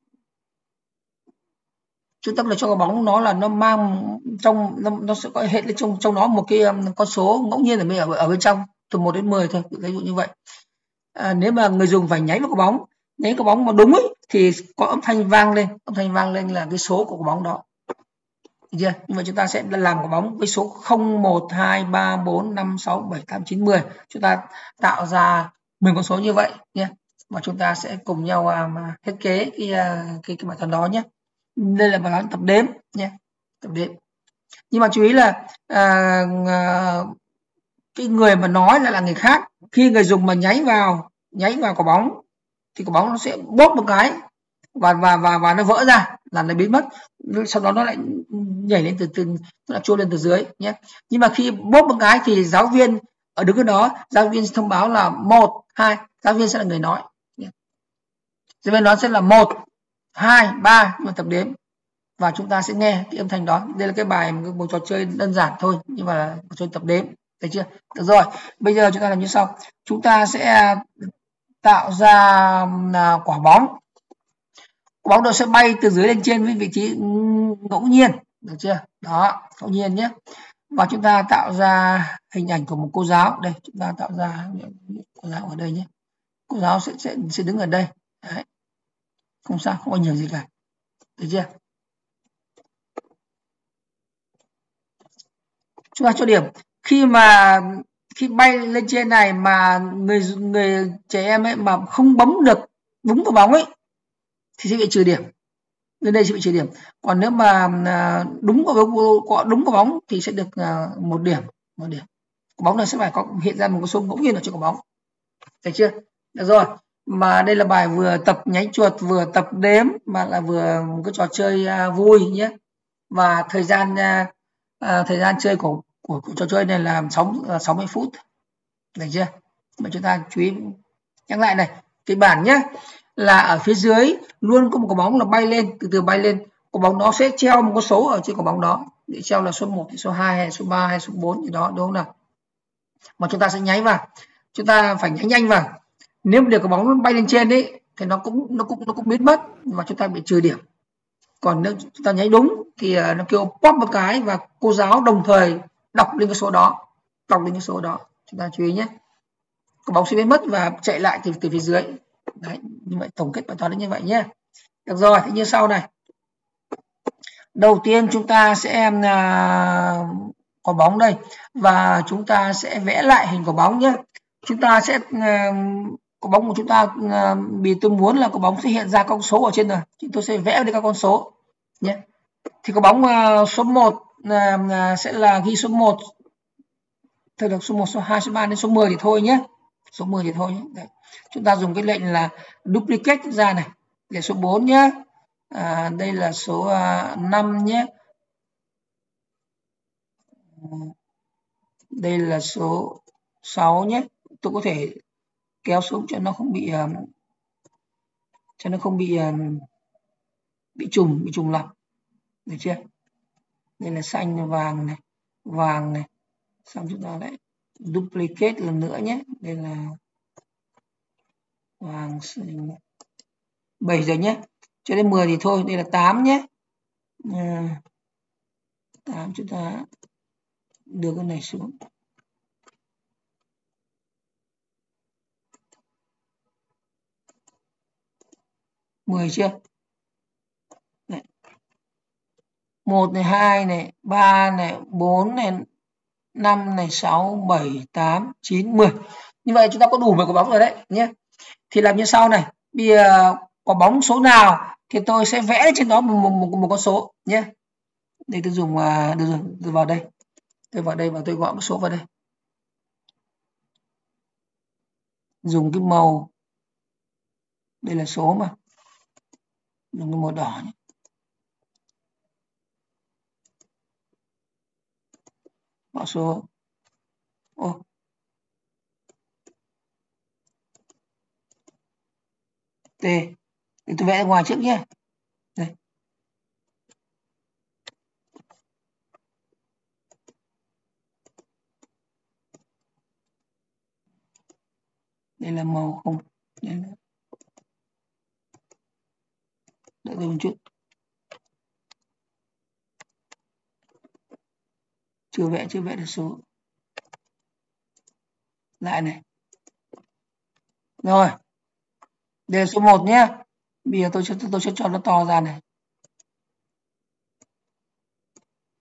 [SPEAKER 1] chúng ta là cho quả bóng nó là nó mang trong nó, nó sẽ có hiện lên trong trong nó một cái um, con số ngẫu nhiên ở bên ở, ở bên trong từ một đến mười thôi, ví dụ như vậy. À, nếu mà người dùng phải nháy vào quả bóng, nháy quả bóng mà đúng ấy, thì có âm thanh vang lên, âm thanh vang lên là cái số của quả bóng đó. Được chưa? Như vậy chúng ta sẽ làm quả bóng với số không, một, hai, ba, bốn, năm, sáu, bảy, tám, chín, mười. Chúng ta tạo ra mười con số như vậy nhé. Và chúng ta sẽ cùng nhau mà thiết kế cái cái cái bài toán đó nhé. Đây là bài toán tập đếm nhé, tập đếm. Nhưng mà chú ý là à, à, cái người mà nói lại là người khác. Khi người dùng mà nháy vào nháy vào quả bóng thì quả bóng nó sẽ bóp một cái và và và và nó vỡ ra, là nó biến mất. Sau đó nó lại nhảy lên từ từ nó trôi lên từ dưới nhé. Nhưng mà khi bóp một cái thì giáo viên ở đứng ở đó, giáo viên thông báo là một, hai, giáo viên sẽ là người nói. Giáo viên nói sẽ là một, hai, ba, mà tập đếm và chúng ta sẽ nghe cái âm thanh đó. Đây là cái bài một trò chơi đơn giản thôi nhưng mà là một trò chơi tập đếm, thấy chưa? Được rồi, bây giờ chúng ta làm như sau. Chúng ta sẽ tạo ra quả bóng. Quả bóng nó sẽ bay từ dưới lên trên với vị trí ngẫu nhiên, được chưa? Đó, ngẫu nhiên nhé. Và chúng ta tạo ra hình ảnh của một cô giáo. Đây, chúng ta tạo ra cô giáo ở đây nhé. Cô giáo sẽ sẽ, sẽ đứng ở đây. Đấy. Không sao, không ảnh hưởng gì cả. Được chưa? Chúng ta cho điểm. Khi mà khi bay lên trên này mà người người trẻ em ấy mà không bấm được đúng vào bóng ấy thì sẽ bị trừ điểm. Bên đây sẽ bị trừ điểm. Còn nếu mà đúng vào đúng vào bóng thì sẽ được một điểm, một điểm. Quả bóng này sẽ phải có hiện ra một con số ngẫu nhiên ở trên quả bóng. Thấy chưa? Được rồi. Mà đây là bài vừa tập nháy chuột, vừa tập đếm mà là vừa một cái trò chơi vui nhé. Và thời gian à, thời gian chơi của, của của trò chơi này là sáu mươi phút. Được chưa? Mà chúng ta chú ý nhắc lại này, cái bảng nhé, là ở phía dưới luôn có một quả bóng là bay lên, từ từ bay lên. Quả bóng đó sẽ treo một con số ở trên quả bóng đó. Để treo là số một, số hai hay số ba hay số bốn gì đó, đúng không nào? Mà chúng ta sẽ nháy vào. Chúng ta phải nháy nhanh vào. Nếu để quả bóng bay lên trên đấy thì nó cũng nó cũng nó cũng biến mất và chúng ta bị trừ điểm. Còn nếu chúng ta nháy đúng thì nó kêu pop một cái và cô giáo đồng thời đọc lên cái số đó, đọc lên cái số đó. Chúng ta chú ý nhé. Quả bóng sẽ biến mất và chạy lại từ từ phía dưới. Đấy, như vậy tổng kết bài toán là như vậy nhé. Được rồi, thế như sau này. Đầu tiên chúng ta sẽ uh, quả bóng đây và chúng ta sẽ vẽ lại hình quả bóng nhé. Chúng ta sẽ uh, quả bóng của chúng ta uh, vì tôi muốn là quả bóng sẽ hiện ra con số ở trên này, thì tôi sẽ vẽ đi các con số nhé. Thì quả bóng uh, số một uh, sẽ là ghi số một. Thôi được, số một, số hai, số ba đến số mười thì thôi nhé. Số mười thì thôi nhé. Đấy. Chúng ta dùng cái lệnh là duplicate ra này. Để số bốn nhé. À, đây là số uh, năm nhé. Đây là số sáu nhé. Tôi có thể kéo xuống cho nó không bị um, cho nó không bị um, bị trùng, bị trùng lặp. Được chưa? Đây là xanh, vàng này, vàng này. Xong chúng ta lại duplicate lần nữa nhé. Đây là vàng xanh. bảy rồi nhé. Cho đến mười thì thôi, đây là tám nhé. À, tám chúng ta đưa cái này xuống. mười chưa? Đấy. một này, hai này, ba này, bốn này, năm này, sáu, bảy, tám, chín, mười. Như vậy chúng ta có đủ mười quả bóng rồi đấy nhé. Thì làm như sau này. Bây giờ quả bóng số nào thì tôi sẽ vẽ trên đó một, một, một, một con số nhé. Đây tôi dùng uh, được rồi, tôi vào đây. Tôi vào đây và tôi gọi một số vào đây. Dùng cái màu. Đây là số mà. Dùng cái màu đỏ nhé. Mã số. Ô. T. Để tôi vẽ ra ngoài trước nhé. Đây. Đây là màu không. Đây là... Đợi tôi một chút. Chưa vẽ, chưa vẽ được số. Lại này. Rồi. Đây là số một nhé. Bây giờ tôi sẽ tôi sẽ cho nó to ra này.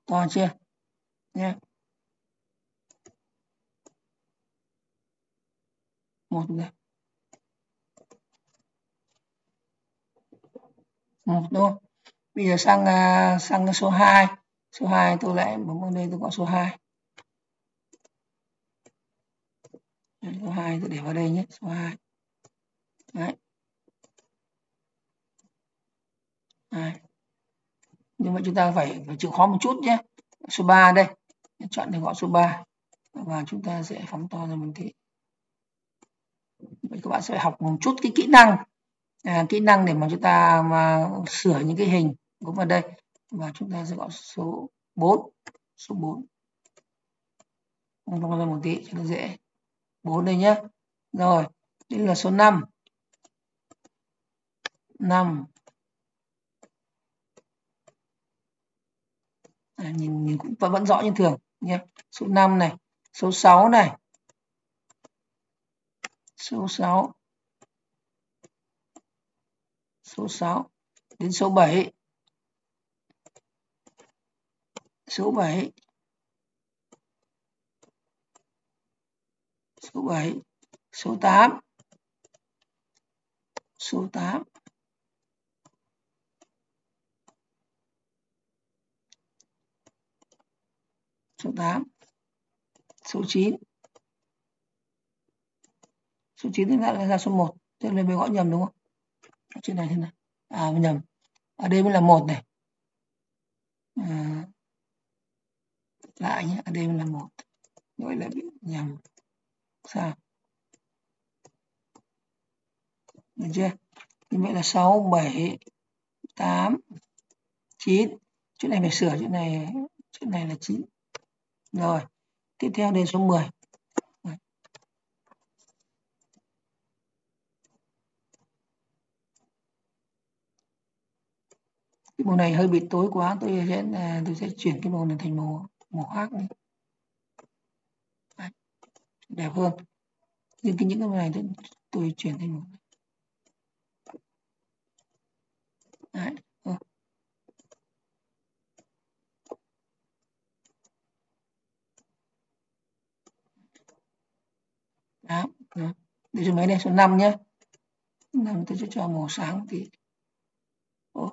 [SPEAKER 1] To chưa nhé. Một này, một đúng không? Bây giờ sang uh, sang số hai. Số hai tôi lại bấm vào đây, tôi gọi số hai. Số hai tôi để vào đây nhé, số hai. Đấy. Đấy. Nhưng mà chúng ta phải phải chịu khó một chút nhé. Số ba đây. Chọn để gọi số ba. Và chúng ta sẽ phóng to ra một tí. Vậy các bạn sẽ học một chút cái kỹ năng. À, kỹ năng để mà chúng ta mà sửa những cái hình cũng vào đây. Và chúng ta sẽ gọi số bốn. Số bốn. Phóng to ra một tí cho nó dễ. bốn đây nhé. Rồi, đây là số năm. năm. À, nhìn, nhìn cũng vẫn rõ như thường nhé. Số năm này, số sáu này. Số sáu. Số sáu. Đến số bảy. Số bảy. Số bảy. Số tám. Số tám. Số tám. Số chín. Số chín thì lại là số một. Thế nên mình gọi nhầm đúng không? Ở trên này thế này. À mình nhầm. Ở đây mới là một này. À, lại nhé, ở đây mới là một. Gọi là bị nhầm. Sao? Được chưa? Như vậy là sáu, bảy, tám, chín. Chỗ này phải sửa, chỗ này chỗ này là chín. Rồi, tiếp theo đến số mười. Cái màu này hơi bị tối quá, tôi sẽ tôi sẽ chuyển cái màu này thành màu màu khác đi. Đấy, đẹp hơn. Nhưng cái những cái này tôi, tôi chuyển thành màu này. Đấy. Ừ. Đó. Đó. Để số mấy đây? Số năm nhé. năm tôi sẽ cho màu sáng thì Ồ.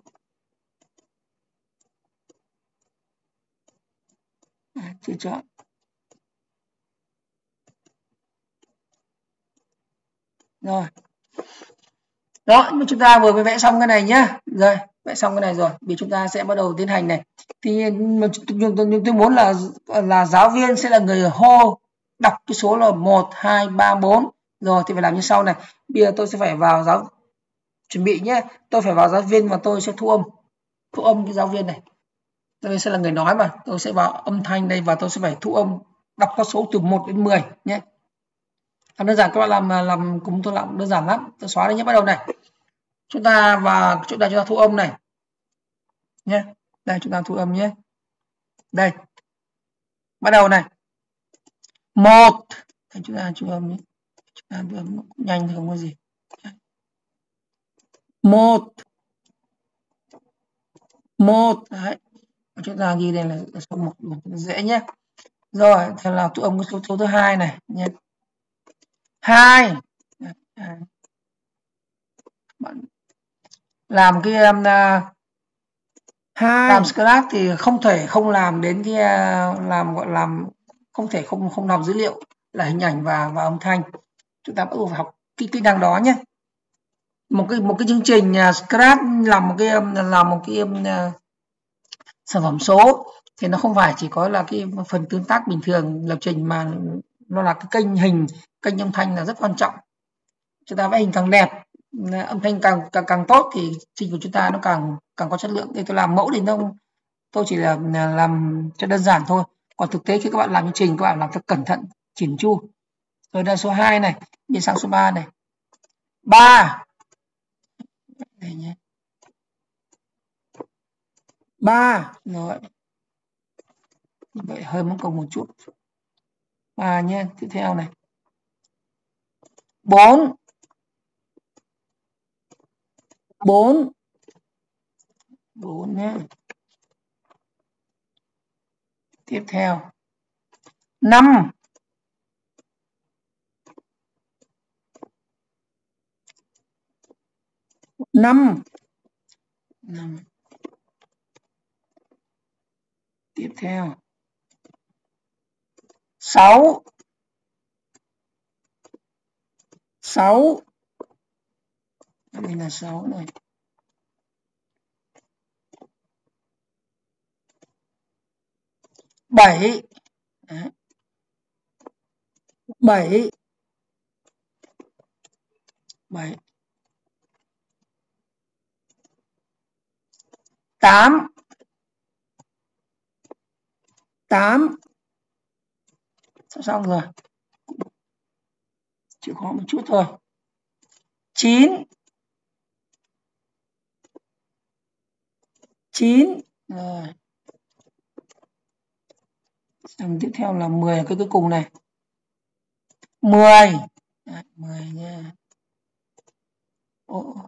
[SPEAKER 1] À, chưa chọn. Rồi. Đó, nhưng chúng ta vừa mới vẽ xong cái này nhá. Rồi, vẽ xong cái này rồi, vì chúng ta sẽ bắt đầu tiến hành này. Thì nhưng tôi, tôi muốn là là giáo viên sẽ là người hô đọc cái số là một, hai, ba, bốn. Rồi thì phải làm như sau này. Bây giờ tôi sẽ phải vào giáo chuẩn bị nhé. Tôi phải vào giáo viên và tôi sẽ thu âm. Thu âm cái giáo viên này. Tôi sẽ là người nói mà, tôi sẽ vào âm thanh đây và tôi sẽ phải thu âm đọc các số từ một đến mười nhé. Làm đơn giản các bạn làm làm cùng tôi làm đơn giản lắm. Tôi xóa đây nhé, bắt đầu này. Chúng ta và chúng ta chúng ta thu âm này nhé. Đây chúng ta thu âm nhé. Đây. Bắt đầu này. Một. Đây, chúng ta thu âm nhé. Chúng ta thu âm nhanh thì không có gì. Một. Một. Đấy. Chúng ta ghi đây là số một, dễ nhé. Rồi, thế là thu âm cái số, số thứ hai này nhé. Hai. Bạn làm cái um, hai. Làm Scratch thì không thể không làm đến cái uh, làm gọi làm không thể không không làm dữ liệu là hình ảnh và và âm thanh. Chúng ta bắt buộc phải học cái kỹ năng đó nhé. Một cái một cái chương trình uh, Scratch làm một cái um, làm một cái um, uh, sản phẩm số thì nó không phải chỉ có là cái phần tương tác bình thường lập trình mà nó là cái kênh hình, kênh âm thanh là rất quan trọng. Chúng ta vẽ hình càng đẹp, âm thanh càng càng càng tốt thì trình của chúng ta nó càng càng có chất lượng. Đây tôi làm mẫu thì nó tôi chỉ là làm cho đơn giản thôi, còn thực tế khi các bạn làm chương trình các bạn làm thật cẩn thận chỉn chu. Rồi đây số hai này, đi sang số ba này. ba. Đây nhé. ba. Rồi. Vậy hơi mất công một chút. ba nhé, tiếp theo này. bốn. bốn. bốn nhé. Tiếp theo năm, năm, năm. Tiếp theo sáu, sáu, đây là sáu này. bảy, đấy. bảy, bảy. tám, tám. Sắp xong rồi, chịu khó một chút thôi. chín, chín rồi. Xong tiếp theo là mười, cái cuối cùng này. mười. Đấy, mười nha. Ồ.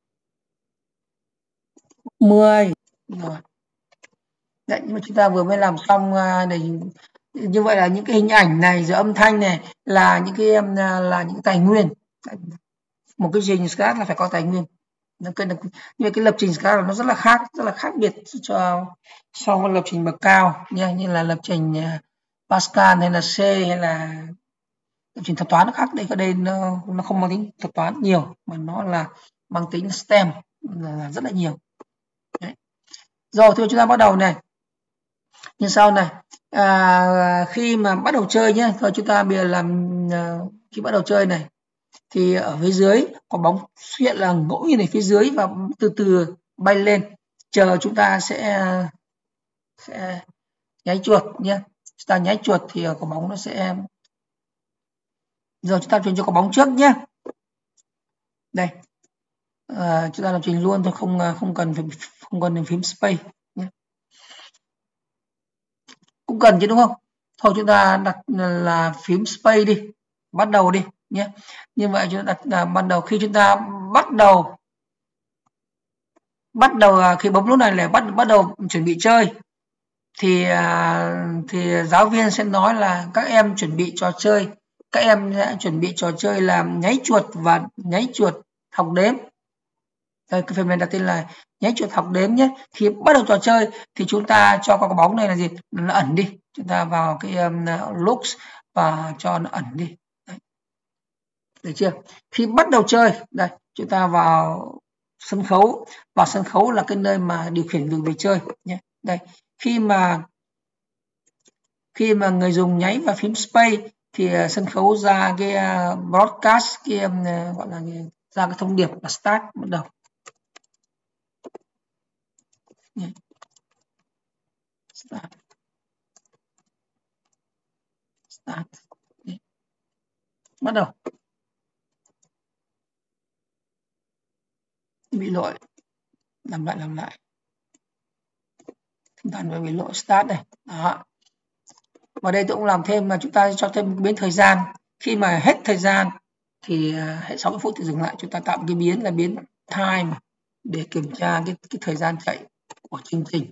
[SPEAKER 1] mười rồi. Đấy, nhưng mà chúng ta vừa mới làm xong để như vậy là những cái hình ảnh này rồi âm thanh này là những cái là những tài nguyên. Một cái trình Scratch là phải có tài nguyên. Nó cái như cái lập trình Scratch nó rất là khác, rất là khác biệt cho so với lập trình bậc cao nha, như là lập trình Pascal hay là C hay là lập trình thuật toán nó khác. Đây ở đây nó nó không mang tính thuật toán nhiều mà nó là mang tính STEM là rất là nhiều. Đấy. Rồi thì chúng ta bắt đầu này. Như sau này, à, khi mà bắt đầu chơi nhé, thôi chúng ta bây giờ làm khi bắt đầu chơi này thì ở phía dưới có bóng xuất hiện là ngẫu nhiên ở phía dưới và từ từ bay lên, chờ chúng ta sẽ sẽ nháy chuột nhé. Chúng ta nháy chuột thì quả bóng nó sẽ, giờ chúng ta chuyển cho quả bóng trước nhé. Đây, à, chúng ta lập trình luôn thôi, không không cần phải không cần phím space nhé. Cũng cần chứ đúng không? Thôi chúng ta đặt là phím space đi, bắt đầu đi nhé. Như vậy chúng ta đặt là ban đầu, khi chúng ta bắt đầu bắt đầu khi bấm nút này là bắt bắt đầu chuẩn bị chơi thì thì giáo viên sẽ nói là các em chuẩn bị trò chơi, các em sẽ chuẩn bị trò chơi là nháy chuột và nháy chuột học đếm. Đây, cái phần này đặt tên là nháy chuột học đếm nhé. Khi bắt đầu trò chơi thì chúng ta cho quả bóng này là gì, nó ẩn đi, chúng ta vào cái um, looks và cho nó ẩn đi. Đấy. Được chưa? Khi bắt đầu chơi, đây chúng ta vào sân khấu, và sân khấu là cái nơi mà điều khiển đường về chơi nhé. Đây, khi mà khi mà người dùng nháy vào phím space thì sân khấu ra cái uh, broadcast, cái um, gọi là ra cái thông điệp là start, bắt đầu. Yeah. Start. Start. Yeah. Bắt đầu. Bị lỗi, làm lại làm lại, chúng ta phải bị lỗi start này. Đó. Và đây tôi cũng làm thêm mà chúng ta cho thêm biến thời gian, khi mà hết thời gian thì hết sáu mươi phút thì dừng lại, chúng ta tạo cái biến là biến time để kiểm tra cái, cái thời gian chạy của chương trình.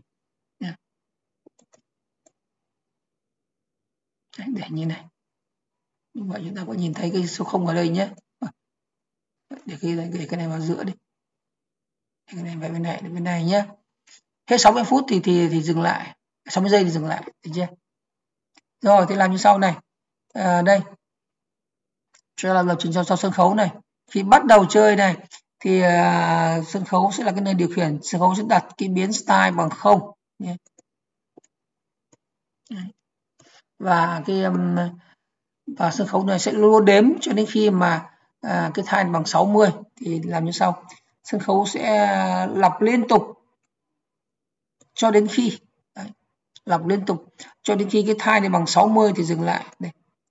[SPEAKER 1] Đấy, để như này, như vậy chúng ta có nhìn thấy cái số không ở đây nhé. Để cái để cái này vào giữa đi, để cái này vào bên này, bên này nhé. Hết sáu mươi phút thì thì thì dừng lại, sáu mươi giây thì dừng lại, được chưa? Rồi thì làm như sau này. À, đây cho là lập trình cho, cho sân khấu này. Khi bắt đầu chơi này thì uh, sân khấu sẽ là cái nơi điều khiển, sân khấu sẽ đặt cái biến style bằng không nhé. Và cái um, và sân khấu này sẽ luôn đếm cho đến khi mà à, cái time bằng sáu mươi thì làm như sau. Sân khấu sẽ lặp liên tục cho đến khi đấy, lặp liên tục cho đến khi cái time này bằng sáu mươi thì dừng lại. Đây.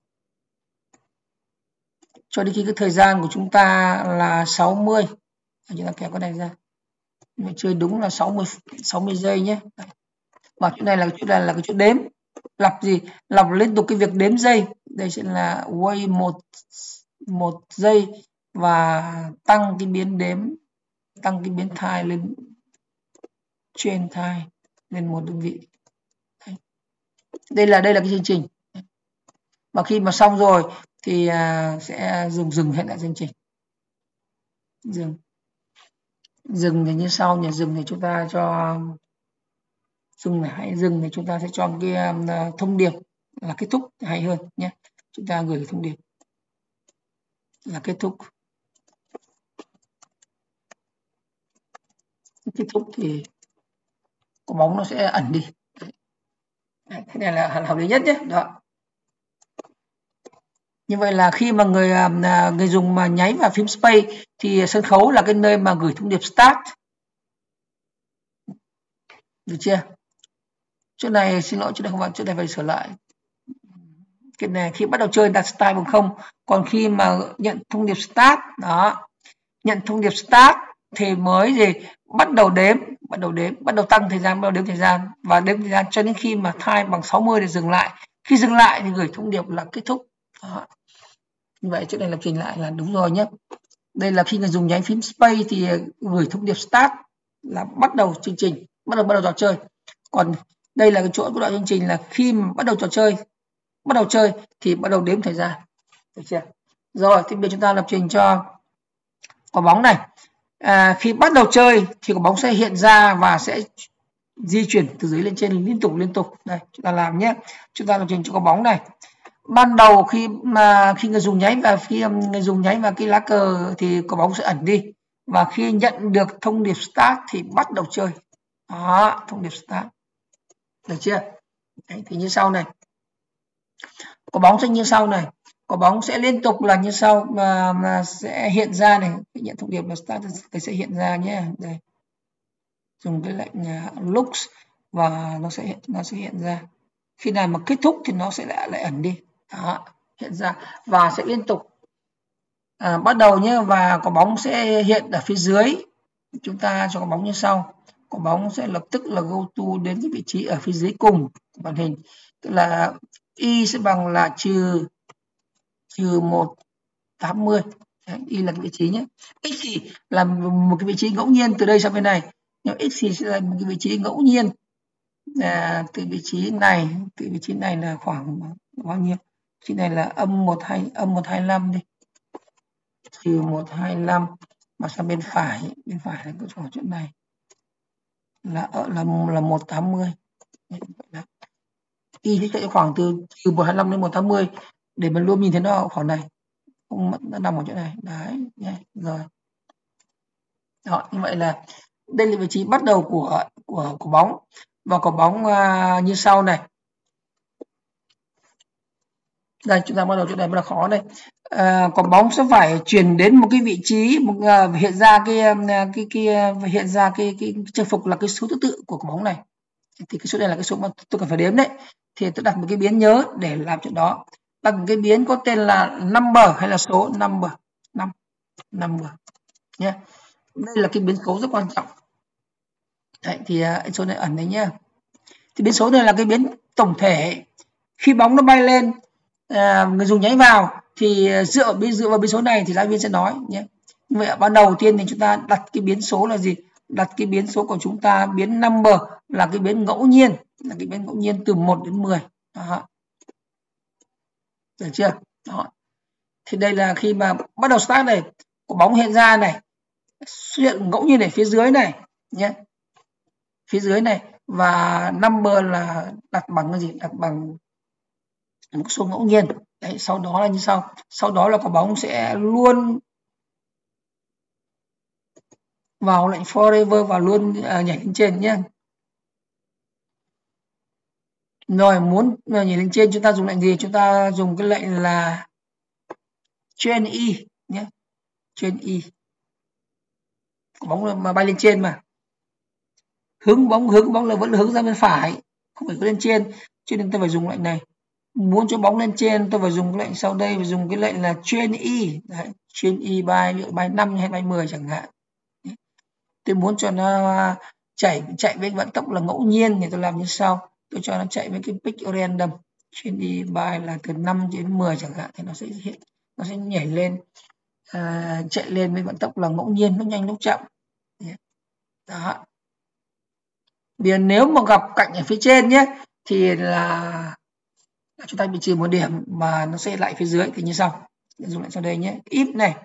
[SPEAKER 1] Cho đến khi cái thời gian của chúng ta là sáu mươi. Chúng ta kéo cái này ra. Mình chơi đúng là sáu mươi sáu mươi giây nhé. Đấy. Và chỗ này là chỗ này là cái chỗ đếm. Lặp gì? Lặp liên tục cái việc đếm giây. Đây sẽ là wait một một giây và tăng cái biến đếm, tăng cái biến time lên, trên time lên một đơn vị. Đấy. Đây là đây là cái chương trình. Và khi mà xong rồi thì uh, sẽ dừng dừng hết lại chương trình. Dừng. Dừng thì như sau nhỉ, dừng thì chúng ta cho dừng này, hãy dừng thì chúng ta sẽ cho một cái uh, thông điệp là kết thúc hay hơn nhé. Chúng ta gửi thông điệp là kết thúc. Kết thúc thì quả bóng nó sẽ ẩn đi. Đấy, thế này là hợp lý nhất nhé. Đó. Như vậy là khi mà người người dùng mà nháy vào phím space thì sân khấu là cái nơi mà gửi thông điệp start. Được chưa? Chỗ này xin lỗi, chỗ này không phải, chỗ này phải sửa lại. Cái này khi bắt đầu chơi đặt style bằng không, còn khi mà nhận thông điệp start đó, nhận thông điệp start thì mới gì bắt đầu đếm, bắt đầu đếm, bắt đầu tăng thời gian, bắt đầu đếm thời gian và đếm thời gian cho đến khi mà time bằng sáu mươi để dừng lại. Khi dừng lại thì gửi thông điệp là kết thúc. Đó. Như vậy chỗ này lập trình lại là đúng rồi nhé. Đây là khi người dùng nháy phím space thì gửi thông điệp start là bắt đầu chương trình, bắt đầu bắt đầu trò chơi. Còn đây là cái chỗ của đoạn chương trình là khi mà bắt đầu trò chơi, bắt đầu chơi thì bắt đầu đếm thời gian. Được chưa? Rồi thì bây giờ chúng ta lập trình cho quả bóng này. À, khi bắt đầu chơi thì quả bóng sẽ hiện ra và sẽ di chuyển từ dưới lên trên liên tục liên tục. Đây chúng ta làm nhé. Chúng ta lập trình cho quả bóng này. Ban đầu khi mà khi người dùng nháy và khi người dùng nháy vào cái lá cờ thì quả bóng sẽ ẩn đi, và khi nhận được thông điệp start thì bắt đầu chơi. Đó, thông điệp start. Được chưa? Đấy, thì như sau này. Quả bóng sẽ như sau này. Quả bóng sẽ liên tục là như sau mà, mà sẽ hiện ra này, nhận thông điệp là start thì sẽ hiện ra nhé. Đây. Dùng cái lệnh uh, looks và nó sẽ hiện nó sẽ hiện ra. Khi nào mà kết thúc thì nó sẽ lại lại ẩn đi. Đó, hiện ra và sẽ liên tục. À, bắt đầu nhé, và quả bóng sẽ hiện ở phía dưới. Chúng ta cho quả bóng như sau. Quả bóng sẽ lập tức là go to đến cái vị trí ở phía dưới cùng của màn hình, tức là y sẽ bằng là trừ trừ một tám mươi. Đấy, y là cái vị trí nhé. X thì là một cái vị trí ngẫu nhiên từ đây sang bên này, nhưng x thì sẽ là một cái vị trí ngẫu nhiên. À, từ vị trí này, từ vị trí này là khoảng bao nhiêu? Vị trí này là âm một hai âm một hai lăm đi, trừ một hai lăm, mà sang bên phải, bên phải là cái khoảng chỗ này là là là một tám mươi. Y sẽ khoảng từ trừ một hai lăm đến một tám mươi để mình luôn nhìn thấy nó ở khoảng này, không nó nằm ở chỗ này. Đấy nhé. Rồi. Đó, như vậy là đây là vị trí bắt đầu của của của bóng, và quả bóng uh, như sau này. Đây chúng ta bắt đầu chỗ này bắt đầu khó đây. À, quả bóng sẽ phải chuyển đến một cái vị trí một, uh, hiện ra cái cái cái hiện ra cái cái trang phục là cái số thứ tự của quả bóng này. Thì cái số này là cái số mà tôi cần phải đếm đấy. Thì tôi đặt một cái biến nhớ để làm chuyện đó. Đặt một cái biến có tên là number hay là số number, năm number nhé. Đây là cái biến số rất quan trọng. Đấy, thì uh, số này ẩn đấy nhá. Thì biến số này là cái biến tổng thể. Khi bóng nó bay lên, à, người dùng nháy vào thì dựa biến dựa vào biến số này thì giáo viên sẽ nói nhé. Như vậy ban đầu tiên thì chúng ta đặt cái biến số là gì? Đặt cái biến số của chúng ta, biến number là cái biến ngẫu nhiên, là cái biến ngẫu nhiên từ một đến mười. Đó. Được chưa? Đó. Thì đây là khi mà bắt đầu start này, quả bóng hiện ra này, xuất hiện ngẫu nhiên ở phía dưới này nhé. Phía dưới này, và number là đặt bằng cái gì? Đặt bằng một số ngẫu nhiên. Đấy, sau đó là như sau. Sau đó là quả bóng sẽ luôn vào lệnh forever và luôn uh, nhảy lên trên nhé. Rồi muốn uh, nhảy lên trên chúng ta dùng lệnh gì? Chúng ta dùng cái lệnh là chain y nhé. Chain y. Quả bóng mà bay lên trên mà. Hướng bóng hướng bóng là vẫn hướng ra bên phải, không phải có lên trên, cho nên ta phải dùng lệnh này. Muốn cho bóng lên trên tôi phải dùng cái lệnh sau đây, phải dùng cái lệnh là chain y. Đấy, chain y bay liệu bay năm hay bay mười chẳng hạn. Tôi muốn cho nó chạy chạy với vận tốc là ngẫu nhiên thì tôi làm như sau. Tôi cho nó chạy với cái pick random. Chain y bay là từ năm đến mười chẳng hạn, thì nó sẽ hiện nó sẽ nhảy lên, à, chạy lên với vận tốc là ngẫu nhiên, lúc nhanh lúc chậm. Đó. Bây giờ nếu mà gặp cạnh ở phía trên nhé, thì là chúng ta bị trừ một điểm mà nó sẽ lại phía dưới thì như sau. Dùng lại sau đây nhé. If này.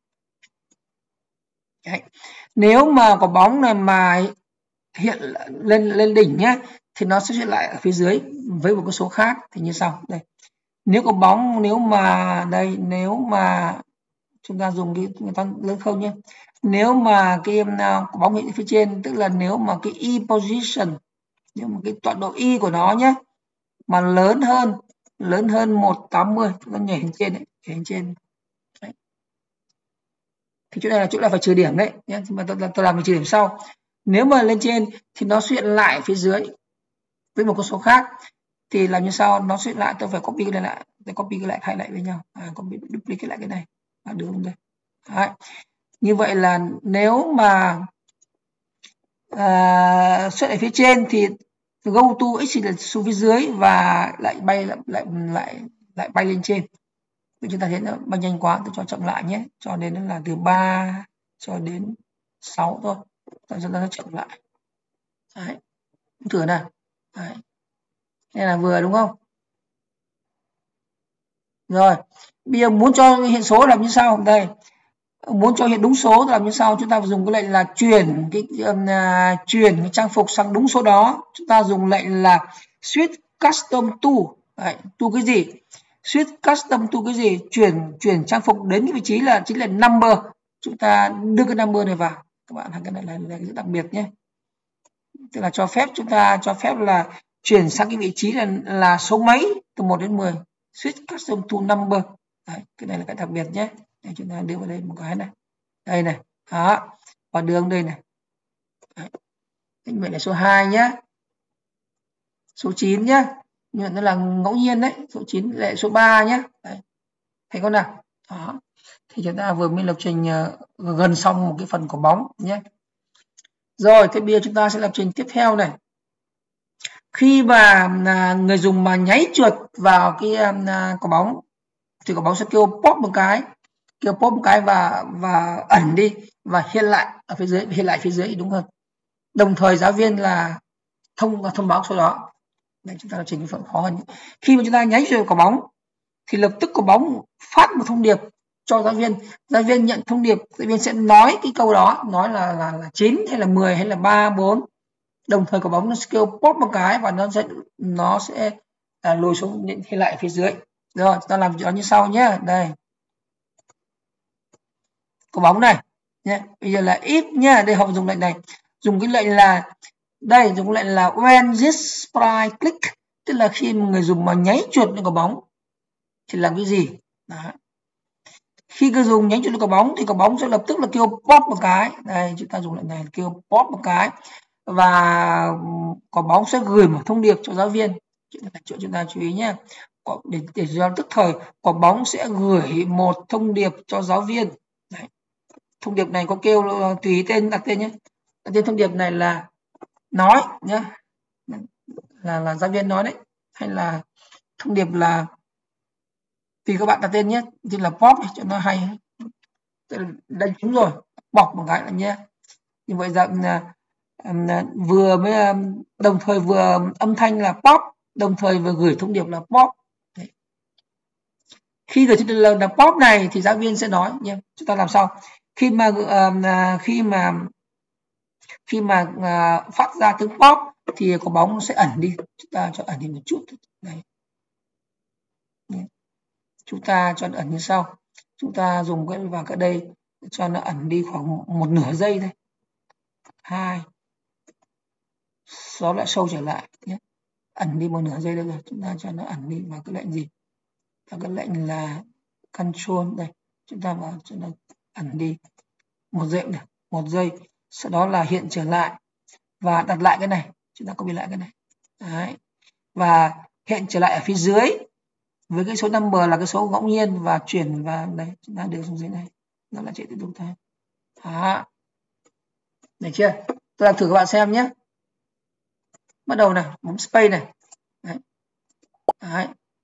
[SPEAKER 1] Đấy. Nếu mà quả bóng này mà hiện lên lên đỉnh nhé thì nó sẽ hiện lại ở phía dưới với một cái số khác thì như sau. Đây. Nếu quả bóng nếu mà đây nếu mà chúng ta dùng cái người ta lớn không nhé. Nếu mà cái quả bóng hiện phía trên, tức là nếu mà cái e position, nếu mà cái tọa độ y của nó nhé mà lớn hơn lớn hơn một trăm tám mươi, chúng ta nhảy lên trên đấy, nhảy lên trên. Đấy. Thì chỗ này là chỗ là phải trừ điểm đấy nhé, nhưng mà tôi, tôi làm cái trừ điểm sau. Nếu mà lên trên thì nó xuất hiện lại phía dưới với một con số khác thì làm như sau, nó xuất hiện lại, tôi phải copy cái này lại, tôi copy cái lại thay lại với nhau, à, copy duplicate lại cái này và đưa lên đây. Đấy. Như vậy là nếu mà à, xuất ở phía trên thì go to x là xuống phía dưới và lại bay lại lại lại lại bay lên trên. Chúng ta thấy nó bay nhanh quá, tôi cho chậm lại nhé, cho đến là từ ba cho đến sáu thôi, cho nó chậm lại. Đấy. Thử nào. Đấy. Đây là vừa đúng không? Rồi, bây giờ muốn cho hiện số làm như sau. Đây, muốn cho hiện đúng số làm như sau, chúng ta dùng cái lệnh là chuyển cái uh, chuyển cái trang phục sang đúng số đó. Chúng ta dùng lệnh là switch custom to. Đấy, to cái gì? Switch custom to cái gì? Chuyển chuyển trang phục đến cái vị trí là chính là number. Chúng ta đưa cái number này vào. Các bạn thấy cái này là, là rất đặc biệt nhé. Tức là cho phép chúng ta cho phép là chuyển sang cái vị trí là là số mấy từ một đến mười. Switch custom to number. Đấy, cái này là cái đặc biệt nhé. Đây, chúng ta đưa vào đây một cái này. Đây này. Đó. Và đường đây này. Đấy. Như vậy là số hai nhé. Số chín nhé. Như vậy nó là ngẫu nhiên đấy. Số chín lại số ba nhé. Đấy. Thấy con nào? Đó. Thì chúng ta vừa mới lập trình uh, gần xong một cái phần của bóng nhé. Rồi, thế bây giờ chúng ta sẽ lập trình tiếp theo này. Khi mà uh, người dùng mà nháy chuột vào cái uh, quả bóng thì quả bóng sẽ kêu pop một cái, kêu pop một cái và và ẩn đi và hiện lại ở phía dưới, hiện lại phía dưới đúng hơn. Đồng thời giáo viên là thông thông báo số đó. Đây, chúng ta lập trình cái phần khó hơn. Khi mà chúng ta nháy chuột quả bóng thì lập tức quả bóng phát một thông điệp cho giáo viên. Giáo viên nhận thông điệp, giáo viên sẽ nói cái câu đó, nói là là, là chín hay là mười hay là ba, bốn. Đồng thời quả bóng nó kêu pop một cái và nó sẽ nó sẽ à, lùi xuống hiện lại phía dưới. Rồi, chúng ta làm chuyện đó như sau nhé. Đây. Quả bóng này nhé. Bây giờ là if nhá, đây họ dùng lệnh này. Dùng cái lệnh là đây, dùng lệnh là when this sprite click, tức là khi người dùng mà nháy chuột lên quả bóng thì làm cái gì? Đó. Khi người dùng nháy chuột lên quả bóng thì quả bóng sẽ lập tức là kêu pop một cái. Đây, chúng ta dùng lệnh này kêu pop một cái và quả bóng sẽ gửi một thông điệp cho giáo viên. Chỗ chúng ta chú ý nhé. Để, để cho tức thời quả bóng sẽ gửi một thông điệp cho giáo viên. Đấy. Thông điệp này có kêu tùy tên đặt tên nhé. Đặt tên thông điệp này là nói nhé, là là giáo viên nói đấy, hay là thông điệp là tùy các bạn đặt tên nhé, như là pop cho nó hay. Đây đúng rồi, bọc một cái là nhé. Như vậy rằng là vừa mới đồng thời vừa âm thanh là pop, đồng thời vừa gửi thông điệp là pop. Đấy. Khi gửi thông điệp là pop này thì giáo viên sẽ nói nhé. Chúng ta làm sao? Khi mà uh, khi mà khi mà uh, phát ra tiếng pop thì quả bóng sẽ ẩn đi. Chúng ta cho ẩn đi một chút. Đấy. Đấy. Chúng ta cho ẩn như sau. Chúng ta dùng cái vào cái đây cho nó ẩn đi khoảng một nửa giây thôi. Hai. Gió lại sâu trở lại nhé. Ẩn đi một nửa giây đây rồi. Chúng ta cho nó ẩn đi vào cái lệnh gì? Vào cái lệnh là control đây. Chúng ta vào cho nó ẩn đi một giây này, một giây. Sau đó là hiện trở lại và đặt lại cái này. Chúng ta copy lại cái này. Đấy. Và hiện trở lại ở phía dưới với cái số number là cái số ngẫu nhiên và chuyển vào đây. Chúng ta đưa xuống dưới này. Nó là chạy tiếp tục thôi. Đó. Được chưa? Tôi làm thử các bạn xem nhé. Bắt đầu này, bấm space này. Đấy. Đấy.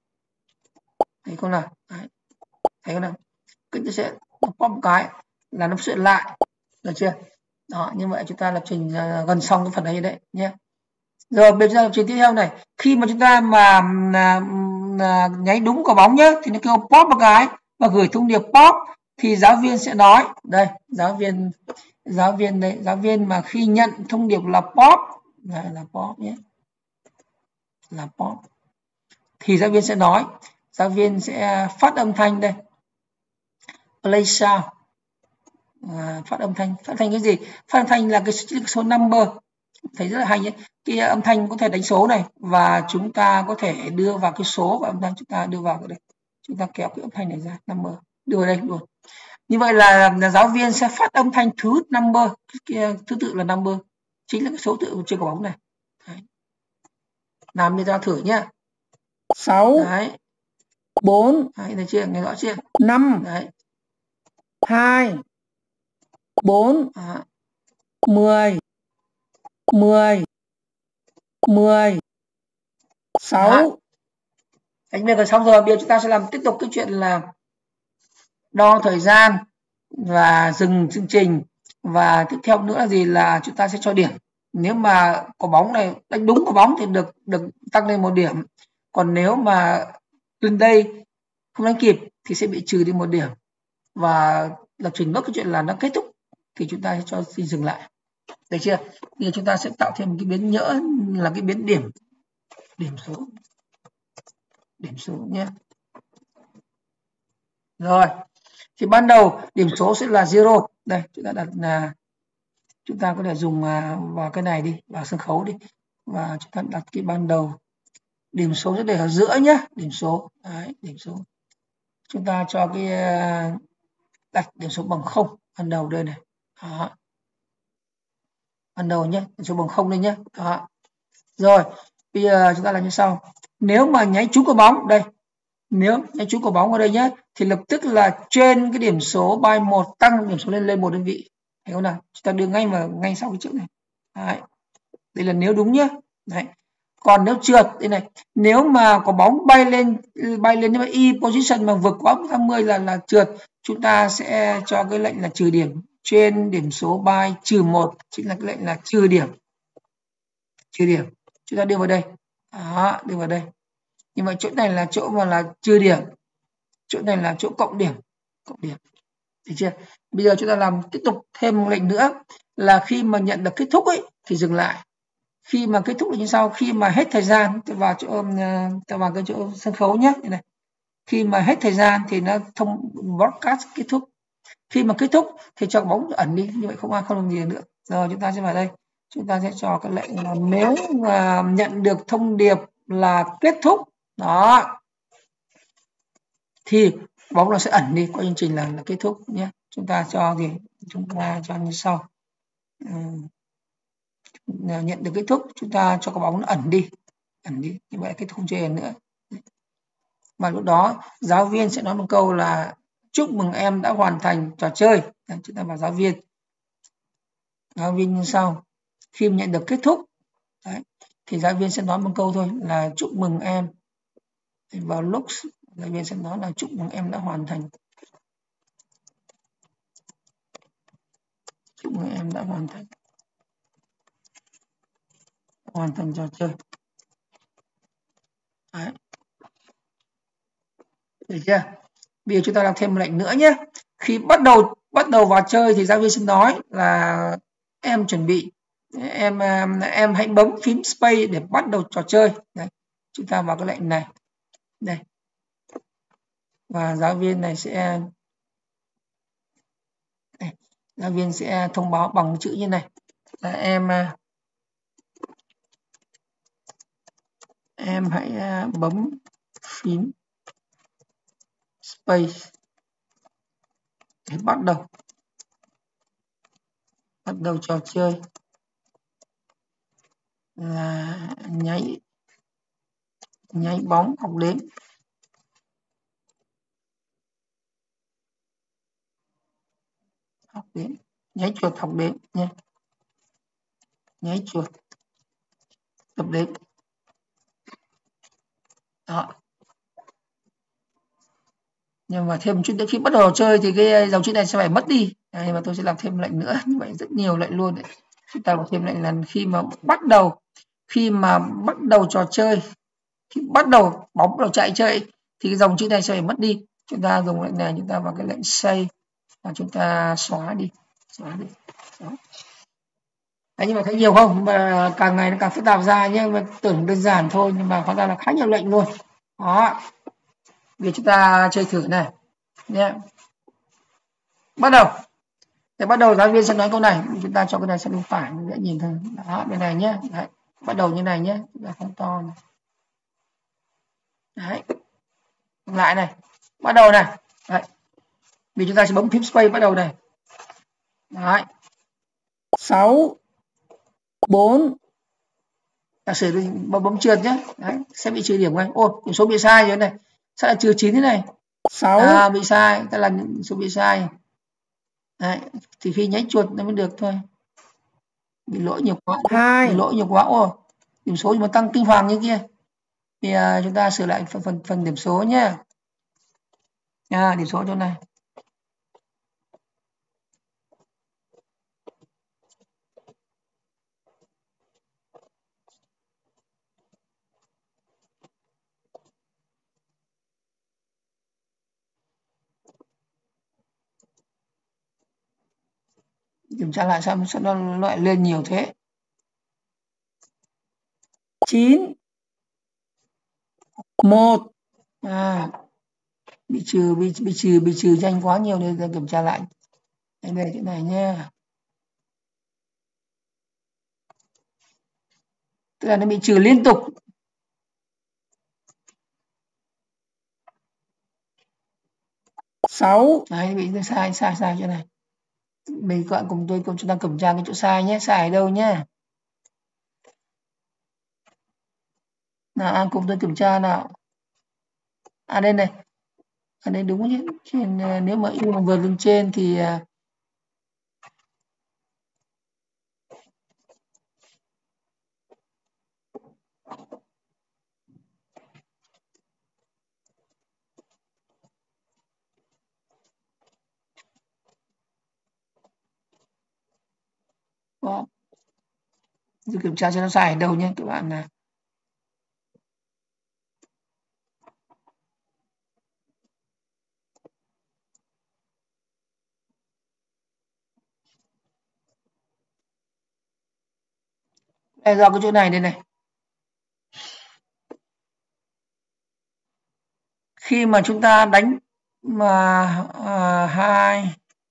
[SPEAKER 1] Thấy không nào? Đấy. Thấy không nào? Cứ sẽ pop một cái là nó xuất hiện lại. Được chưa? Đó, như vậy chúng ta lập trình gần xong cái phần này đấy nhé. Rồi bây giờ chuyện tiếp theo này, khi mà chúng ta mà à, à, nháy đúng quả bóng nhá thì nó kêu pop một cái và gửi thông điệp pop, thì giáo viên sẽ nói đây, giáo viên giáo viên đây giáo viên mà khi nhận thông điệp là pop, đây là pop nhé, là pop, thì giáo viên sẽ nói, giáo viên sẽ phát âm thanh đây, play sound, à, phát âm thanh, phát thanh cái gì? Phát âm thanh là cái số number, thấy rất là hay nhé. Cái âm thanh có thể đánh số này và chúng ta có thể đưa vào cái số và âm thanh chúng ta đưa vào cái đây, chúng ta kéo cái âm thanh này ra, number đưa vào đây luôn. Như vậy là, là giáo viên sẽ phát âm thanh thứ number, cái thứ tự là number, chính là cái số tự trên quả bóng này. Đấy. Làm như ta thử nhá.
[SPEAKER 2] sáu.
[SPEAKER 1] Đấy.
[SPEAKER 2] bốn.
[SPEAKER 1] Đấy, thấy chưa? Nghe rõ chưa?
[SPEAKER 2] năm.
[SPEAKER 1] Đấy.
[SPEAKER 2] hai. bốn.
[SPEAKER 1] À.
[SPEAKER 2] mười. mười. mười. sáu.
[SPEAKER 1] Đánh việc là xong rồi, bây giờ chúng ta sẽ làm tiếp tục cái chuyện là đo thời gian và dừng chương trình, và tiếp theo nữa là gì, là chúng ta sẽ cho điểm. Nếu mà quả bóng này đánh đúng quả bóng thì được được tăng lên một điểm, còn nếu mà lên đây không đánh kịp thì sẽ bị trừ đi một điểm, và lập trình nốt cái chuyện là nó kết thúc thì chúng ta sẽ cho xin dừng lại, được chưa? Bây giờ chúng ta sẽ tạo thêm một cái biến nhỡ là cái biến điểm, điểm số, điểm số nhé. Rồi thì ban đầu điểm số sẽ là zero, đây chúng ta đặt là chúng ta có thể dùng vào cái này đi, vào sân khấu đi, và chúng ta đặt cái ban đầu điểm số sẽ để ở giữa nhé, điểm số. Đấy, điểm số chúng ta cho cái đặt điểm số bằng không ban đầu đây này. Đó. Ban đầu nhé, điểm số bằng không đây nhé. Đó. Rồi bây giờ chúng ta làm như sau, nếu mà nháy trúng quả bóng đây, nếu nháy trúng quả bóng ở đây nhé, thì lập tức là trên cái điểm số by một tăng điểm số lên lên một đơn vị, thấy không nào? Chúng ta đưa ngay vào ngay sau cái chữ này. Đấy. Đây là nếu đúng nhé. Đấy. Còn nếu trượt đây này, nếu mà có bóng bay lên bay lên nhưng mà y position mà vượt quá năm mươi là là trượt, chúng ta sẽ cho cái lệnh là trừ điểm trên điểm số by trừ một, chính là cái lệnh là trừ điểm. Trừ điểm. Chúng ta đưa vào đây. Đó, đưa vào đây. Nhưng mà chỗ này là chỗ mà là trừ điểm. Chỗ này là chỗ cộng điểm. Cộng điểm. Được chưa? Bây giờ chúng ta làm tiếp tục thêm một lệnh nữa là khi mà nhận được kết thúc ấy thì dừng lại. Khi mà kết thúc là như sau, khi mà hết thời gian ta vào chỗ ta vào cái chỗ sân khấu nhé, này. Khi mà hết thời gian thì nó thông broadcast kết thúc. Khi mà kết thúc thì cho bóng ẩn đi, như vậy không ai không làm gì nữa. Rồi chúng ta sẽ vào đây, chúng ta sẽ cho cái lệnh là nếu mà nhận được thông điệp là kết thúc đó thì bóng nó sẽ ẩn đi, qua chương trình là, là kết thúc nhé. Chúng ta cho gì, chúng ta cho như sau. Uhm. Nhận được kết thúc chúng ta cho cái bóng nó ẩn đi, ẩn đi, như vậy kết thúc không chơi nữa. Và lúc đó giáo viên sẽ nói một câu là chúc mừng em đã hoàn thành trò chơi. Đấy, chúng ta vào giáo viên, giáo viên như sau, khi nhận được kết thúc đấy, thì giáo viên sẽ nói một câu thôi là chúc mừng em. Thì vào lúc giáo viên sẽ nói là chúc mừng em đã hoàn thành, chúc mừng em đã hoàn thành hoàn thành trò chơi. Đấy. Được chưa? Bây giờ chúng ta làm thêm một lệnh nữa nhé. Khi bắt đầu bắt đầu vào chơi thì giáo viên sẽ nói là em chuẩn bị, em em hãy bấm phím space để bắt đầu trò chơi. Đấy. Chúng ta vào cái lệnh này. Đây. Và giáo viên này sẽ đây. Giáo viên sẽ thông báo bằng chữ như này là em em hãy bấm phím space để bắt đầu bắt đầu trò chơi là nháy nháy bóng học đếm. Học đếm, nháy chuột học đếm nhé. Nháy chuột tập đếm. Đó. Nhưng mà thêm một chút nữa, khi bắt đầu chơi thì cái dòng chữ này sẽ phải mất đi. Đây, mà tôi sẽ làm thêm lệnh nữa, như vậy rất nhiều lệnh luôn đấy. Chúng ta có thêm lệnh là khi mà bắt đầu khi mà bắt đầu trò chơi, khi bắt đầu bóng bắt đầu chạy chơi thì cái dòng chữ này sẽ phải mất đi. Chúng ta dùng lệnh này, chúng ta vào cái lệnh save và chúng ta xóa đi, xóa đi. Đó. Đấy, nhưng mà thấy nhiều không? Nhưng mà càng ngày nó càng phức tạp ra nhé. Mà tưởng đơn giản thôi nhưng mà hóa ra là khá nhiều lệnh luôn. Đó. Vì chúng ta chơi thử này nhé. Bắt đầu. Để bắt đầu giáo viên sẽ nói câu này, chúng ta cho cái này sang bên phải dễ nhìn hơn. Đó, bên này nhé. Đấy. Bắt đầu như này nhé, chúng ta không to này. Đấy. Lại này. Bắt đầu này. Đấy. Vì chúng ta sẽ bấm phím space bắt đầu này. Đấy.
[SPEAKER 2] sáu bốn.
[SPEAKER 1] Giả sử bấm bấm trượt nhé. Đấy, sẽ bị trừ điểm ngay. Ô, điểm số bị sai rồi này. Sao lại trừ chín thế này?
[SPEAKER 2] sáu.
[SPEAKER 1] À, bị sai, ta là số bị sai. Đấy, thì khi nháy chuột nó mới được thôi. Bị lỗi nhiều quá.
[SPEAKER 2] hai.
[SPEAKER 1] Bị lỗi nhiều quá. Ô, điểm số mà tăng kinh hoàng như kia. Thì uh, chúng ta sửa lại phần phần, phần điểm số nhé. À, điểm số chỗ này. Kiểm tra lại xem sao nó lại lên nhiều thế.
[SPEAKER 2] chín một.
[SPEAKER 1] À, bị trừ bị bị trừ bị trừ nhanh quá nhiều nên ta kiểm tra lại. Đây đây chỗ này nhé. Tức là nó bị trừ liên tục.
[SPEAKER 2] sáu.
[SPEAKER 1] Đấy, bị sai sai sai chỗ này. Mình các bạn cùng tôi cùng chúng ta kiểm tra cái chỗ sai nhé, sai ở đâu nhé. Nào An cùng tôi kiểm tra nào. À đây này. À đây đúng chứ. Trên, nếu mà y mà vượt lên trên thì có. Tôi kiểm tra cho nó sai ở đâu nhé các bạn này. Đây do cái chỗ này đây này. Khi mà chúng ta đánh mà à, hai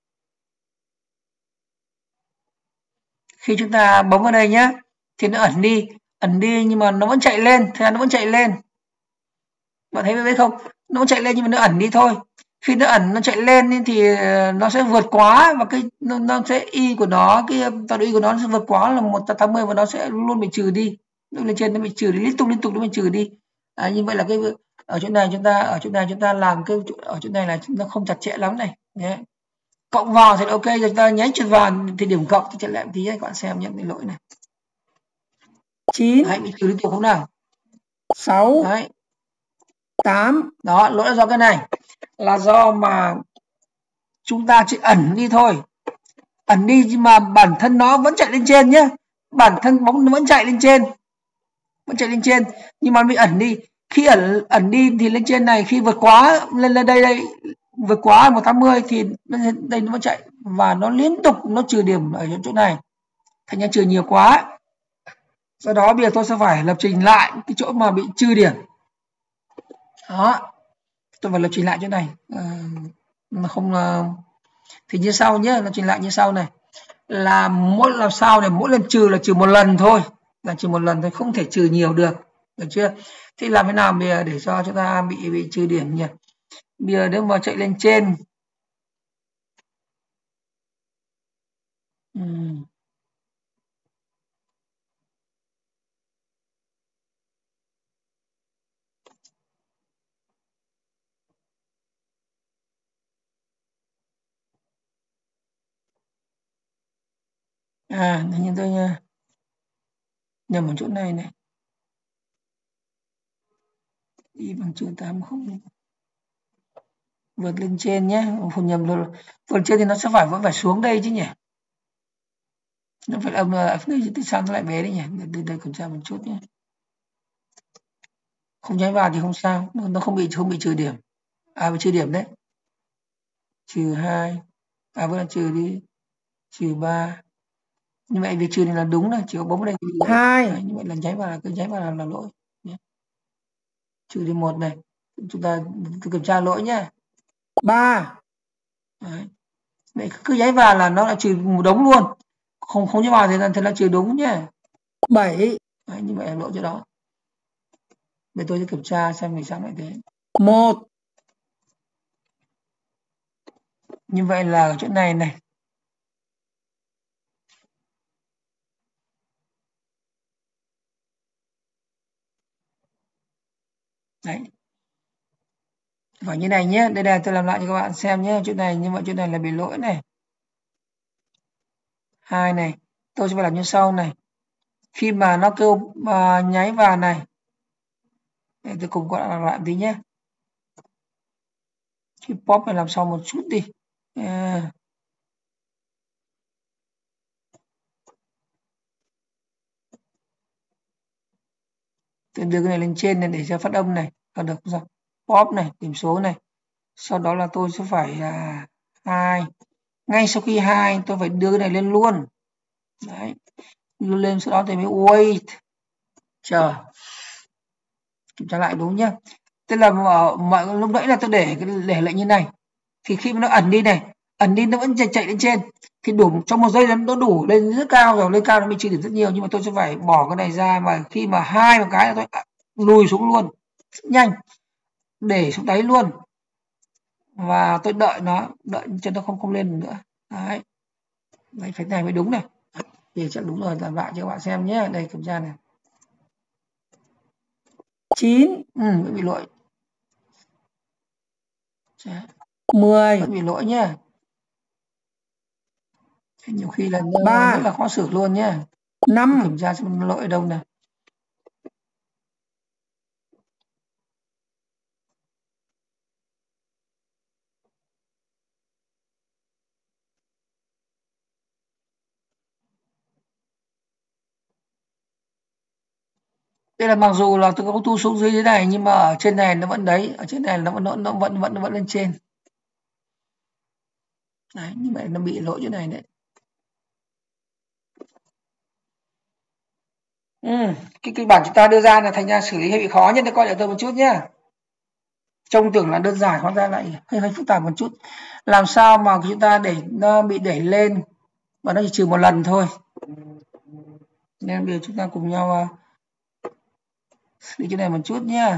[SPEAKER 1] khi chúng ta bấm vào đây nhé thì nó ẩn đi, ẩn đi nhưng mà nó vẫn chạy lên, thế là nó vẫn chạy lên. Bạn thấy biết không? Nó vẫn chạy lên nhưng mà nó ẩn đi thôi. Khi nó ẩn nó chạy lên thì nó sẽ vượt quá và cái nó, nó sẽ y của nó, cái tọa độ y của nó sẽ vượt quá là một trăm tám mươi và nó sẽ luôn bị trừ đi. Lúc lên trên nó bị trừ đi liên tục liên tục nó bị trừ đi. À, như vậy là cái ở chỗ này chúng ta ở chỗ này chúng ta làm cái ở chỗ này là nó không chặt chẽ lắm này. Đấy. Cộng vào thì ok rồi, chúng ta nháy chuột vào thì điểm cộng thì chạy lại tí các bạn xem nhé cái lỗi này.
[SPEAKER 2] chín.
[SPEAKER 1] Đấy, bị trừ liên tục không nào?
[SPEAKER 2] sáu.
[SPEAKER 1] Đấy.
[SPEAKER 2] tám.
[SPEAKER 1] Đó, lỗi là do cái này. Là do mà chúng ta chỉ ẩn đi thôi. Ẩn đi nhưng mà bản thân nó vẫn chạy lên trên nhé. Bản thân bóng nó vẫn chạy lên trên. Vẫn chạy lên trên nhưng mà bị ẩn đi. Khi ẩn ẩn đi thì lên trên này khi vượt quá lên lên đây đây vượt quá một trăm tám mươi thì đây nó vẫn chạy và nó liên tục nó trừ điểm ở chỗ này. Thành ra trừ nhiều quá. Do đó bây giờ tôi sẽ phải lập trình lại cái chỗ mà bị trừ điểm. Đó. Tôi phải lập trình lại chỗ này. À, mà không thì như sau nhé, lập trình lại như sau này. Là mỗi làm sao này mỗi lần trừ là trừ một lần thôi, là trừ một lần thôi, không thể trừ nhiều được, được chưa? Thì làm thế nào bây giờ để cho chúng ta bị bị trừ điểm nhỉ? Bây giờ nếu mà chạy lên trên uhm. À, như tôi nhầm ở chỗ này này, y bằng trừ tám không vượt lên trên nhé, không nhầm rồi, vượt trên thì nó sẽ phải vẫn phải xuống đây chứ nhỉ? Nó phải âm là tại sao nó lại bé đấy nhỉ? Để đây kiểm tra một chút nhé. Không nháy vào thì không sao, nó không bị không bị trừ điểm. À bị trừ điểm đấy. Trừ hai. À vẫn là trừ đi. Trừ ba. Như vậy việc trừ này là đúng này, chỉ có bấm vào đây
[SPEAKER 2] hai.
[SPEAKER 1] Đấy, như vậy là nháy vào là cứ nháy vào là, là lỗi nhé. Trừ đi một này. Chúng ta kiểm tra lỗi nhé.
[SPEAKER 2] ba.
[SPEAKER 1] Đấy. Vậy cứ nháy vào là nó là trừ một đống luôn. Không không nháy vào thì là, thì là trừ đúng nhé.
[SPEAKER 2] bảy.
[SPEAKER 1] Đấy, như vậy là lỗi chỗ đó. Bây tôi sẽ kiểm tra xem vì sao lại thế.
[SPEAKER 2] một.
[SPEAKER 1] Như vậy là ở chỗ này này. Đấy. Phải như này nhé. Đây là tôi làm lại cho các bạn xem nhé. Chỗ này như vậy chỗ này là bị lỗi này. Hai này. Tôi sẽ phải làm như sau này. Khi mà nó kêu mà nháy vào này. Để tôi cùng các bạn làm tí nhé. Khi pop này làm sau một chút đi. À. Tôi đưa cái này lên trên này để cho phát âm này. Còn được rồi. Pop này, điểm số này. Sau đó là tôi sẽ phải là hai. Ngay sau khi hai tôi phải đưa cái này lên luôn. Đấy. Đưa lên sau đó thì mới wait. Chờ. Kiểm tra lại đúng nhá. Tức là mọi lúc nãy là tôi để để lệnh như này. Thì khi mà nó ẩn đi này, ẩn đi nó vẫn chạy chạy lên trên. Thì đủ trong một giây nó đủ lên rất cao rồi, lên cao nó bị trừ điểm rất nhiều, nhưng mà tôi sẽ phải bỏ cái này ra, mà khi mà hai một cái là tôi lùi xuống luôn rất nhanh, để xuống đáy luôn, và tôi đợi nó đợi cho nó không không lên nữa. Đấy, đấy phải này mới đúng này. Thì chắc đúng rồi, làm lại cho các bạn xem nhé. Đây kiểm tra này.
[SPEAKER 2] chín.
[SPEAKER 1] Ừ, vẫn bị lỗi.
[SPEAKER 2] mười.
[SPEAKER 1] Vẫn bị lỗi nhé. Nhiều khi là
[SPEAKER 2] ba.
[SPEAKER 1] rất là khó xử luôn nhé.
[SPEAKER 2] năm.
[SPEAKER 1] Kiểm tra xem lỗi ở đâu này. Đây là mặc dù là tôi có thu xuống dưới thế này, nhưng mà ở trên này nó vẫn đấy, ở trên này nó vẫn nó, nó vẫn vẫn nó vẫn lên trên. Đấy, như vậy nó bị lỗi chỗ này đấy. Ừ, cái kịch bản chúng ta đưa ra là thành ra xử lý hơi bị khó, nhưng tôi coi lại tôi một chút nhá. Trông tưởng là đơn giản, hóa ra lại hơi hơi phức tạp một chút. Làm sao mà chúng ta để nó bị đẩy lên và nó chỉ trừ một lần thôi. Nên bây giờ chúng ta cùng nhau uh, xử lý cái này một chút nhá.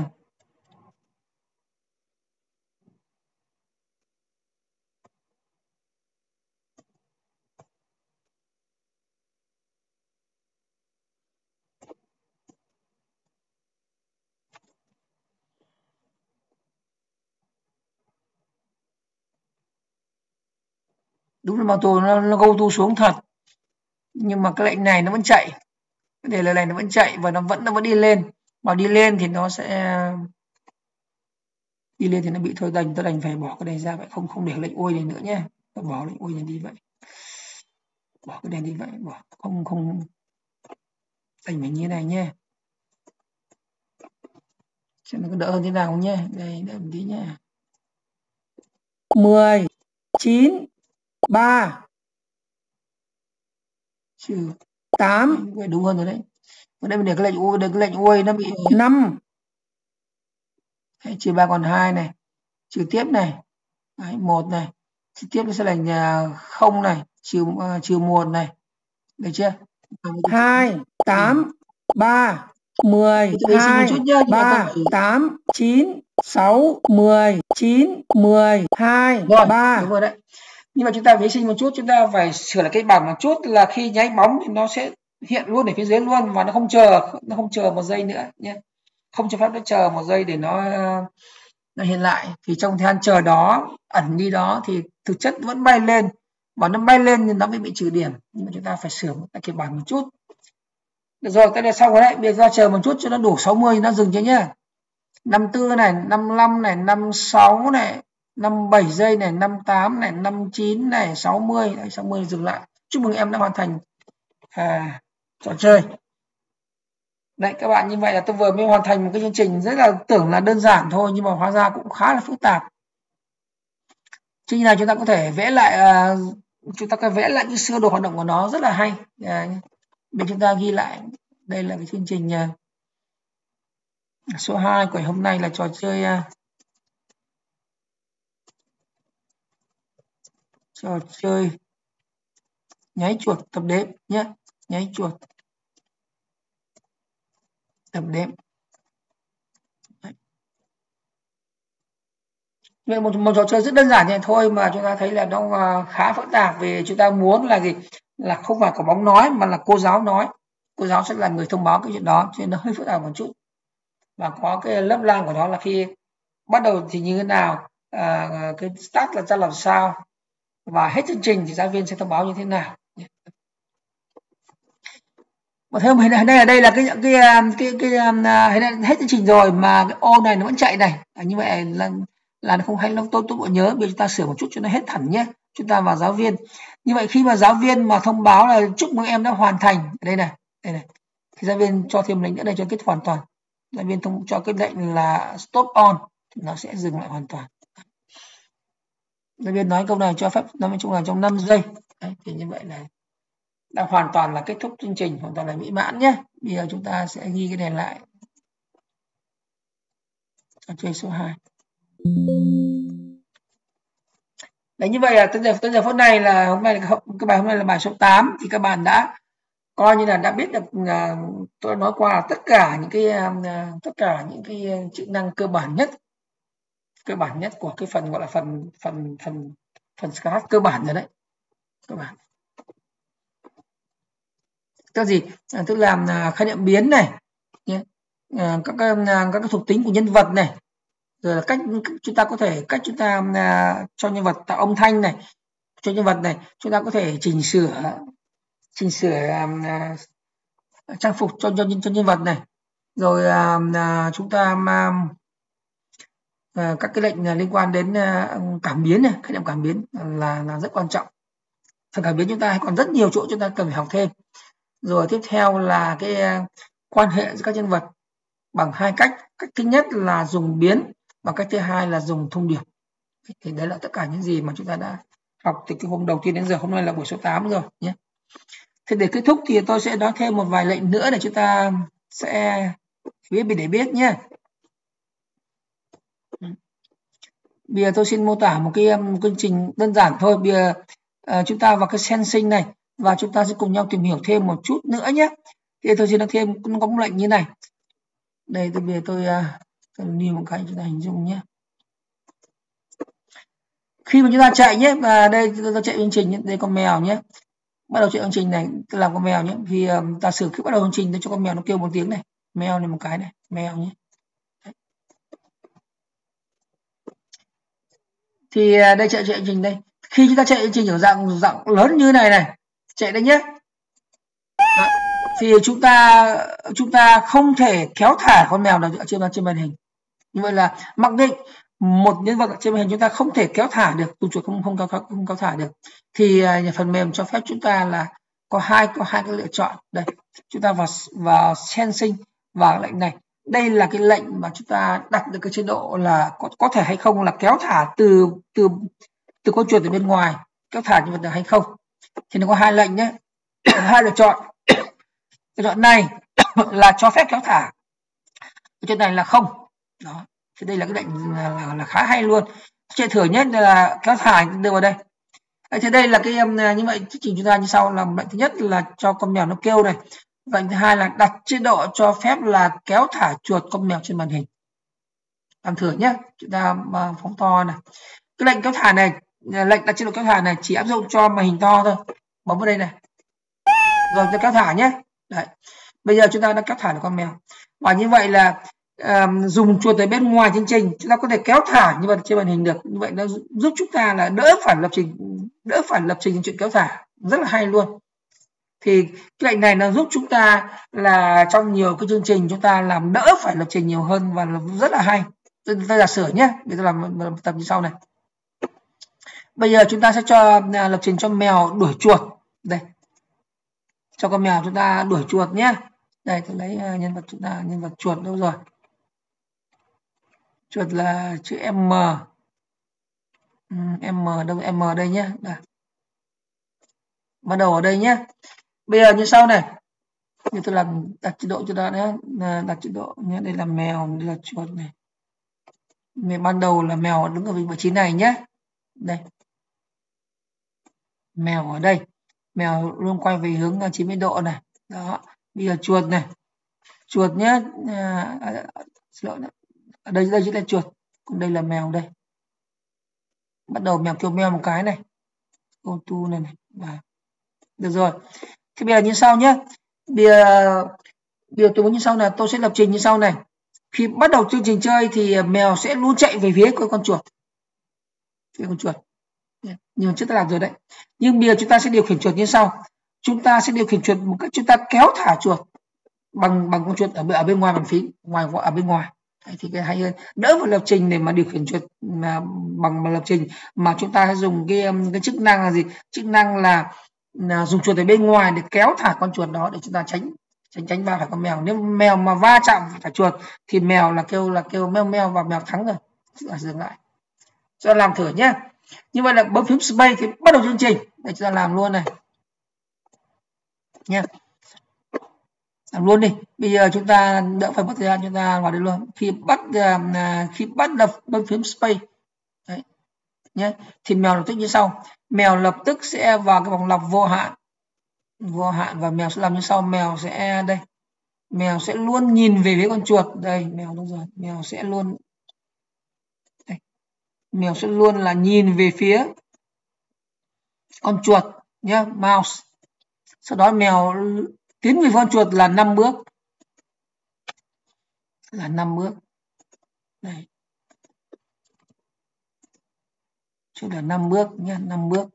[SPEAKER 1] Đúng là mặc dù nó, nó go to xuống thật, nhưng mà cái lệnh này nó vẫn chạy, để lời này nó vẫn chạy và nó vẫn nó vẫn đi lên, mà đi lên thì nó sẽ đi lên thì nó bị thôi đành tôi đành phải bỏ cái này ra vậy, không không để lệnh ôi này nữa nhé, tôi bỏ lệnh ôi này đi vậy, bỏ cái này đi vậy, bỏ không không đành phải như thế này nhé, xem nó có đỡ hơn thế nào không nhé. Đây đợi một tí nhé.
[SPEAKER 2] mười. chín. ba.
[SPEAKER 1] Trừ
[SPEAKER 2] tám.
[SPEAKER 1] vậy đúng hơn rồi đấy. Ở đây mình để cái lệnh ui, để cái lệnh ui nó bị
[SPEAKER 2] năm.
[SPEAKER 1] trừ ba còn hai này, trừ tiếp này. Đấy, một này, trừ tiếp nó sẽ là không này, trừ uh, trừ một này. Được chưa?
[SPEAKER 2] hai. tám. ba. mười. hai. ba. tám. chín. sáu. mười. chín. mười. hai.
[SPEAKER 1] Rồi,
[SPEAKER 2] ba.
[SPEAKER 1] đúng rồi đấy. Nhưng mà chúng ta vệ sinh một chút, chúng ta phải sửa lại cái bảng một chút, là khi nháy bóng thì nó sẽ hiện luôn ở phía dưới luôn, và nó không chờ nó không chờ một giây nữa nhé, không cho phép nó chờ một giây để nó nó hiện lại. Thì trong thời gian chờ đó, ẩn đi đó, thì thực chất vẫn bay lên, và nó bay lên thì nó mới bị trừ điểm. Nhưng mà chúng ta phải sửa lại cái bảng một chút. Được rồi, cái này xong rồi đấy. Bây giờ chờ một chút cho nó đủ sáu mươi nó dừng cho nhá. năm mươi tư này, năm mươi lăm này, năm mươi sáu này, năm mươi bảy giây này, năm mươi tám này, năm mươi chín này, sáu mươi, đấy, sáu mươi dừng lại. Chúc mừng em đã hoàn thành à, trò chơi. Đấy các bạn, như vậy là tôi vừa mới hoàn thành một cái chương trình rất là tưởng là đơn giản thôi nhưng mà hóa ra cũng khá là phức tạp. Chương trình này chúng ta có thể vẽ lại, uh, chúng ta có vẽ lại cái sơ đồ hoạt động của nó rất là hay. Uh, bên chúng ta ghi lại, đây là cái chương trình uh, số hai của hôm nay là trò chơi uh, trò chơi nháy chuột tập đếm nhé, nháy chuột tập đếm. Vậy một, một trò chơi rất đơn giản như thôi mà chúng ta thấy là nó khá phức tạp, vì chúng ta muốn là gì, là không phải có bóng nói mà là cô giáo nói, cô giáo sẽ là người thông báo cái chuyện đó, cho nên nó hơi phức tạp một chút. Và có cái lớp lang của nó là khi bắt đầu thì như thế nào, à, cái start là ra làm sao, và hết chương trình thì giáo viên sẽ thông báo như thế nào. Mà theo mình đây là đây là cái cái cái cái, cái hết chương trình rồi mà cái ô này nó vẫn chạy này, à, như vậy là là nó không hay, nó tôi tôi bộ nhớ, bây giờ chúng ta sửa một chút cho nó hết hẳn nhé. Chúng ta vào giáo viên, như vậy khi mà giáo viên mà thông báo là chúc mừng em đã hoàn thành, đây này, đây này, thì giáo viên cho thêm lệnh nữa đây cho kết hoàn toàn, giáo viên thông cho cái lệnh là stop on thì nó sẽ dừng lại hoàn toàn. Giáo viên nói câu này cho phép nói chung là trong năm giây. Đấy, thì như vậy là đã hoàn toàn là kết thúc chương trình, hoàn toàn là mỹ mãn nhé. Bây giờ chúng ta sẽ ghi cái này lại, trò chơi số hai. Đấy, như vậy là tới giờ tới giờ phút này là hôm nay là cái bài hôm nay là bài số tám, thì các bạn đã coi như là đã biết được, uh, tôi nói qua là tất cả những cái uh, tất cả những cái chức năng cơ bản nhất cơ bản nhất của cái phần gọi là phần phần phần phần Scratch cơ bản rồi đấy, cơ bản. Tức gì? À, tức là uh, khái niệm biến này, nhé. Uh, các các, uh, các cái thuộc tính của nhân vật này, rồi là cách chúng ta có thể cách chúng ta uh, cho nhân vật tạo âm thanh này, cho nhân vật này chúng ta có thể chỉnh sửa chỉnh sửa um, uh, trang phục cho cho, cho nhân vật này, rồi uh, uh, chúng ta um, uh, các cái lệnh uh, liên quan đến uh, cảm biến này, khái niệm cảm biến là là rất quan trọng. Phần cảm biến chúng ta còn rất nhiều chỗ chúng ta cần phải học thêm. Rồi tiếp theo là cái uh, quan hệ giữa các nhân vật bằng hai cách. Cách thứ nhất là dùng biến và cách thứ hai là dùng thông điệp. Thì đấy là tất cả những gì mà chúng ta đã học từ cái hôm đầu tiên đến giờ. Hôm nay là buổi số tám rồi nhé. Thế để kết thúc thì tôi sẽ nói thêm một vài lệnh nữa để chúng ta sẽ biết để biết nhé. Bây giờ tôi xin mô tả một cái một chương trình đơn giản thôi. Bây giờ uh, chúng ta vào cái sensing này và chúng ta sẽ cùng nhau tìm hiểu thêm một chút nữa nhé. Thì tôi xin nói thêm có một lệnh như này. Đây tôi bây giờ tôi uh, tôi lưu một cái chúng ta hình dung nhé. Khi mà chúng ta chạy nhé, và đây tôi chạy chương trình, đây con mèo nhé, bắt đầu chạy chương trình này, tôi làm con mèo nhé, thì um, ta sử khi bắt đầu chương trình tôi cho con mèo nó kêu một tiếng này, mèo này một cái này, mèo nhé. Đấy. Thì uh, đây chạy chạy chương trình đây, khi chúng ta chạy chương trình ở dạng dạng lớn như này này, chạy đây nhé. Đấy. Thì chúng ta chúng ta không thể kéo thả con mèo nào trên trên màn hình. Như vậy là mặc định một nhân vật trên màn hình chúng ta không thể kéo thả được, tung chuột không không kéo không kéo thả được, thì uh, phần mềm cho phép chúng ta là có hai có hai cái lựa chọn. Đây chúng ta vào vào sensing vào lệnh này, đây là cái lệnh mà chúng ta đặt được cái chế độ là có có thể hay không là kéo thả từ từ từ con chuột ở bên ngoài, kéo thả nhân vật được hay không. Thì nó có hai lệnh nhé, hai lựa chọn. Lựa chọn này là cho phép kéo thả, lựa chọn này là không. Đó. Thì đây là cái lệnh là, là, là khá hay luôn. Chạy thử nhất là kéo thả đưa vào đây. Thế đây là cái um, như vậy chương trình chúng ta như sau. Là lệnh thứ nhất là cho con mèo nó kêu này. Lệnh thứ hai là đặt chế độ cho phép là kéo thả chuột con mèo trên màn hình. Làm thử nhé. Chúng ta uh, phóng to này. Cái lệnh kéo thả này, lệnh đặt chế độ kéo thả này chỉ áp dụng cho màn hình to thôi. Bấm vào đây này. Rồi cho kéo thả nhé. Đấy. Bây giờ chúng ta đã kéo thả được con mèo. Và như vậy là Um, dùng chuột ở bên ngoài chương trình chúng ta có thể kéo thả như vậy trên màn hình được. Như vậy nó giúp chúng ta là đỡ phải lập trình đỡ phải lập trình chuyện kéo thả, rất là hay luôn. Thì cái lệnh này nó giúp chúng ta là trong nhiều cái chương trình chúng ta làm đỡ phải lập trình nhiều hơn và rất là hay. Tôi, tôi giả sử nhé, để tôi làm, làm tập như sau này. Bây giờ chúng ta sẽ cho uh, lập trình cho mèo đuổi chuột. Đây cho con mèo chúng ta đuổi chuột nhé. Đây tôi lấy nhân vật chúng ta, nhân vật chuột đâu rồi? Chuột là chữ M. Ừ, M đâu, M đây nhé. Đây. Bắt đầu ở đây nhé. Bây giờ như sau này. Như tôi làm đặt chế độ cho ta nhé, đặt chế độ nhé. Đây là mèo, đây là chuột này. Mèo ban đầu là mèo đứng ở vị trí này nhé. Đây. Mèo ở đây. Mèo luôn quay về hướng chín mươi độ này. Đó. Bây giờ chuột này. Chuột nhé. À, ở đây đây chính là chuột. Còn đây là mèo đây. Bắt đầu mèo kêu mèo một cái này. Go to này này. Và được rồi. Thế bây giờ như sau nhé. Bây giờ, bây giờ tôi muốn như sau là tôi sẽ lập trình như sau này. Khi bắt đầu chương trình chơi thì mèo sẽ luôn chạy về phía của con chuột. Phía con chuột. Nhưng chúng ta làm rồi đấy. Nhưng bây giờ chúng ta sẽ điều khiển chuột như sau. Chúng ta sẽ điều khiển chuột một cách chúng ta kéo thả chuột bằng bằng con chuột ở, ở bên ngoài bàn phím, ngoài ở bên ngoài. Đấy, thì cái hay hơn, đỡ phải lập trình để mà điều khiển chuột mà bằng mà lập trình mà chúng ta dùng cái cái chức năng là gì? Chức năng là, là dùng chuột ở bên ngoài để kéo thả con chuột đó để chúng ta tránh tránh tránh va phải con mèo. Nếu mèo mà va chạm phải chuột thì mèo là kêu là kêu meo meo và mèo thắng rồi. Chúng ta dừng lại. Cho làm thử nhé. Như vậy là bấm phím space thì bắt đầu chương trình. Để chúng ta làm luôn này. Nha. Làm luôn đi. Bây giờ chúng ta đỡ phải mất thời gian, chúng ta vào đây luôn. Khi bắt khi bắt đập bấm phím space. Đấy. Nhé. Thì mèo lập tức như sau. Mèo lập tức sẽ vào cái vòng lặp vô hạn. Vô hạn và mèo sẽ làm như sau. Mèo sẽ đây. Mèo sẽ luôn nhìn về phía con chuột. Đây, mèo đúng rồi. Mèo sẽ luôn đây. Mèo sẽ luôn là nhìn về phía con chuột nhé, mouse. Sau đó mèo tiến về con chuột là năm bước. Là năm bước. Đây. Chứ là năm bước nhé, năm bước.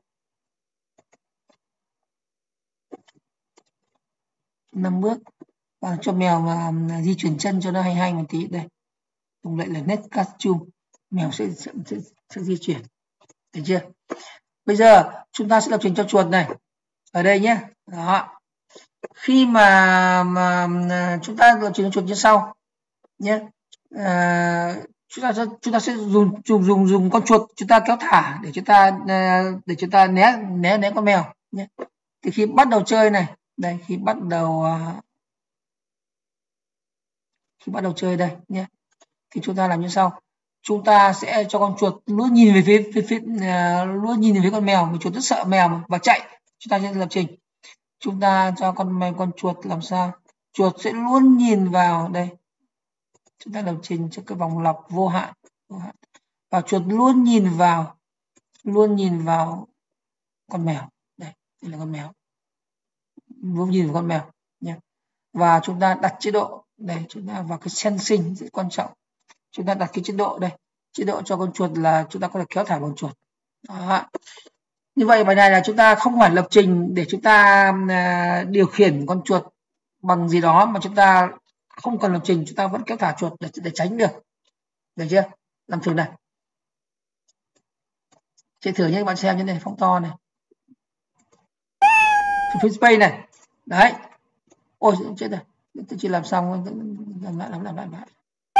[SPEAKER 1] năm bước. Và cho mèo mà di chuyển chân cho nó hay hay một tí đây. Dùng lại là net custom. Mèo sẽ, sẽ, sẽ, sẽ di chuyển. Được chưa? Bây giờ chúng ta sẽ lập trình cho chuột này. Ở đây nhé. Đó. Khi mà, mà chúng ta lập trình cho chuột như sau nhé. À, chúng ta chúng ta sẽ dùng dùng dùng dùng con chuột chúng ta kéo thả để chúng ta để chúng ta né né né con mèo nhé. Thì khi bắt đầu chơi này, đây khi bắt đầu khi bắt đầu chơi đây nhé, thì chúng ta làm như sau. Chúng ta sẽ cho con chuột luôn nhìn về phía, phía, phía uh, luôn nhìn về phía con mèo, mà chuột rất sợ mèo mà, và chạy. Chúng ta sẽ lập trình. Chúng ta cho con mèo con chuột làm sao? Chuột sẽ luôn nhìn vào đây. Chúng ta lập trình cho cái vòng lặp vô hạn, vô hạn. Và chuột luôn nhìn vào, luôn nhìn vào con mèo. Đây, đây là con mèo. Luôn nhìn vào con mèo nhé. Và chúng ta đặt chế độ đây, chúng ta vào cái sensing rất quan trọng. Chúng ta đặt cái chế độ đây, chế độ cho con chuột là chúng ta có thể kéo thả con chuột. Đó. Như vậy bài này là chúng ta không phải lập trình để chúng ta uh, điều khiển con chuột bằng gì đó, mà chúng ta không cần lập trình, chúng ta vẫn kéo thả chuột để, để tránh được. Được chưa? Làm thử này. Chạy thử nhé các bạn xem như này, phóng to này. Phím space này. Đấy. Ôi chết rồi. Tôi chỉ làm xong, làm lại, làm lại, làm lại.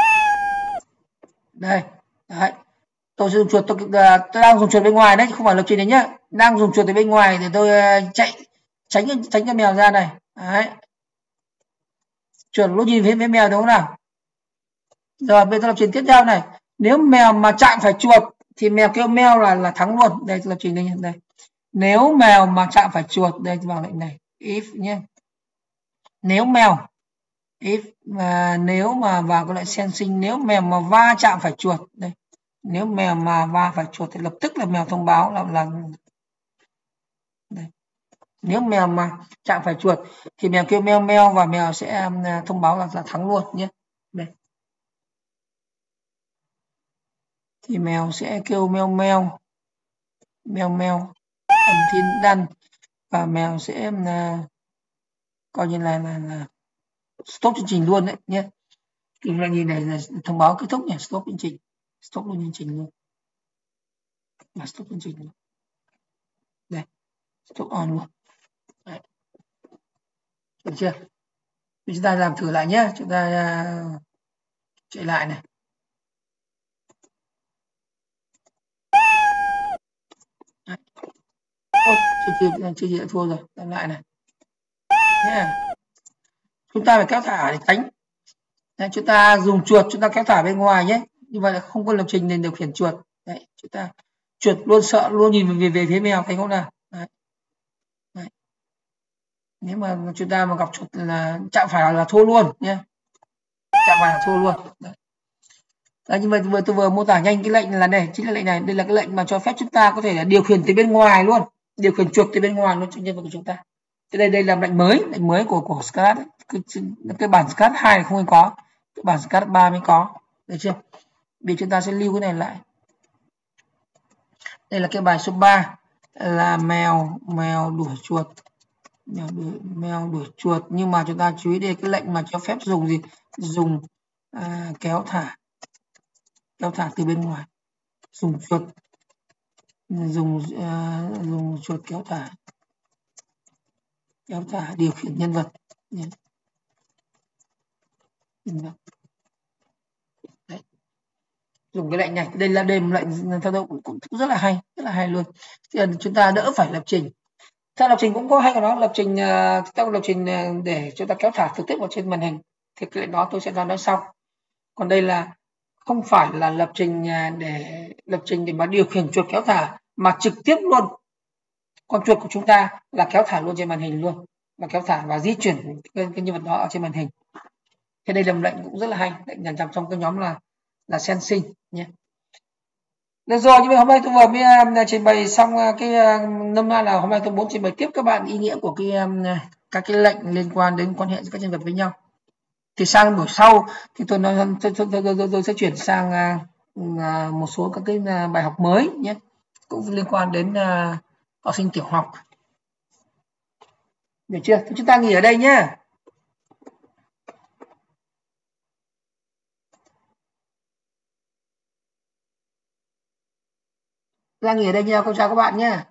[SPEAKER 1] Đây. Đấy. Tôi dùng chuột, tôi, tôi đang dùng chuột bên ngoài đấy, không phải lập trình đấy nhá. Đang dùng chuột từ bên ngoài để tôi chạy tránh tránh cái mèo ra này. Đấy. Chuột lúc nhìn thấy với mèo đúng không nào? Rồi bây giờ lập trình tiếp theo này. Nếu mèo mà chạm phải chuột thì mèo kêu mèo là là thắng luôn. Đây lập trình đây, đây. Nếu mèo mà chạm phải chuột, đây vào lệnh này, if nhé. Nếu mèo if mà nếu mà vào cái lệnh sensing, nếu mèo mà va chạm phải chuột đây. Nếu mèo mà va phải chuột thì lập tức là mèo thông báo là là đây. Nếu mèo mà chạm phải chuột thì mèo kêu meo meo và mèo sẽ thông báo là, là thắng luôn nhé. Đây. Thì mèo sẽ kêu meo meo, meo meo, âm thiên đan, và mèo sẽ uh, coi như là, là, là stop chương trình luôn đấy nhé. Thì là nhìn này là thông báo kết thúc nhỉ, stop chương trình, stop luôn chương trình luôn, là stop chương trình luôn. Đây, stop on luôn. Đấy. được chưa? Chúng ta làm thử lại nhé, chúng ta chạy lại này. Ôi, chị chị chị chị đã thua rồi, làm lại này nhé. Chúng ta phải kéo thả để tránh. Đấy, chúng ta dùng chuột chúng ta kéo thả bên ngoài nhé, như vậy là không có lập trình nên điều khiển chuột. Đấy, chúng ta chuột luôn sợ luôn nhìn về về phía mèo, thấy không nào? Đấy. Đấy. Nếu mà chúng ta mà gặp chuột là chạm phải là thua luôn nhé, chạm phải là thua luôn. Đấy. Đấy, nhưng mà vừa tôi vừa mô tả nhanh cái lệnh là này, chính là lệnh này, đây là cái lệnh mà cho phép chúng ta có thể là điều khiển từ bên ngoài luôn, điều khiển chuột từ bên ngoài luôn cho nhân vật của chúng ta. Thế đây đây là lệnh mới, lệnh mới của của Scratch, cái, cái bản Scratch hai này không có, cái bản Scratch ba mới có, được chưa? Vì chúng ta sẽ lưu cái này lại. Đây là cái bài số ba là mèo mèo đuổi chuột, mèo đuổi mèo đuổi chuột, nhưng mà chúng ta chú ý đây cái lệnh mà cho phép dùng gì, dùng à, kéo thả, kéo thả từ bên ngoài, dùng chuột dùng uh, dùng chuột kéo thả, kéo thả điều khiển nhân vật. Nhân vật. Đấy. Dùng cái lệnh này, đây là đây một lệnh theo tôi cũng, cũng rất là hay, rất là hay luôn. Thì chúng ta đỡ phải lập trình. Theo lập trình cũng có hay của nó, lập trình uh, theo lập trình uh, để chúng ta kéo thả trực tiếp vào trên màn hình, thì cái lệnh đó tôi sẽ ra nói sau. Còn đây là không phải là lập trình để lập trình để mà điều khiển chuột kéo thả, mà trực tiếp luôn con chuột của chúng ta là kéo thả luôn trên màn hình luôn, và kéo thả và di chuyển cái, cái nhân vật đó ở trên màn hình. Thế đây là một lệnh cũng rất là hay, lệnh nằm trong cái nhóm là là sensing nhé. Được rồi, nhưng mà hôm nay tôi vừa mới uh, trình bày xong uh, cái uh, nôm na là hôm nay tôi muốn trình bày tiếp các bạn ý nghĩa của cái um, các cái lệnh liên quan đến quan hệ giữa các nhân vật với nhau. Thì sang buổi sau thì tôi nói tôi, tôi, tôi, tôi, tôi sẽ chuyển sang uh, uh, một số các cái uh, bài học mới nhé, cũng liên quan đến uh, học sinh tiểu học. Được chưa? Thì chúng ta nghỉ ở đây nhé. Chúng ta nghỉ ở đây nha, con chào các bạn nhé.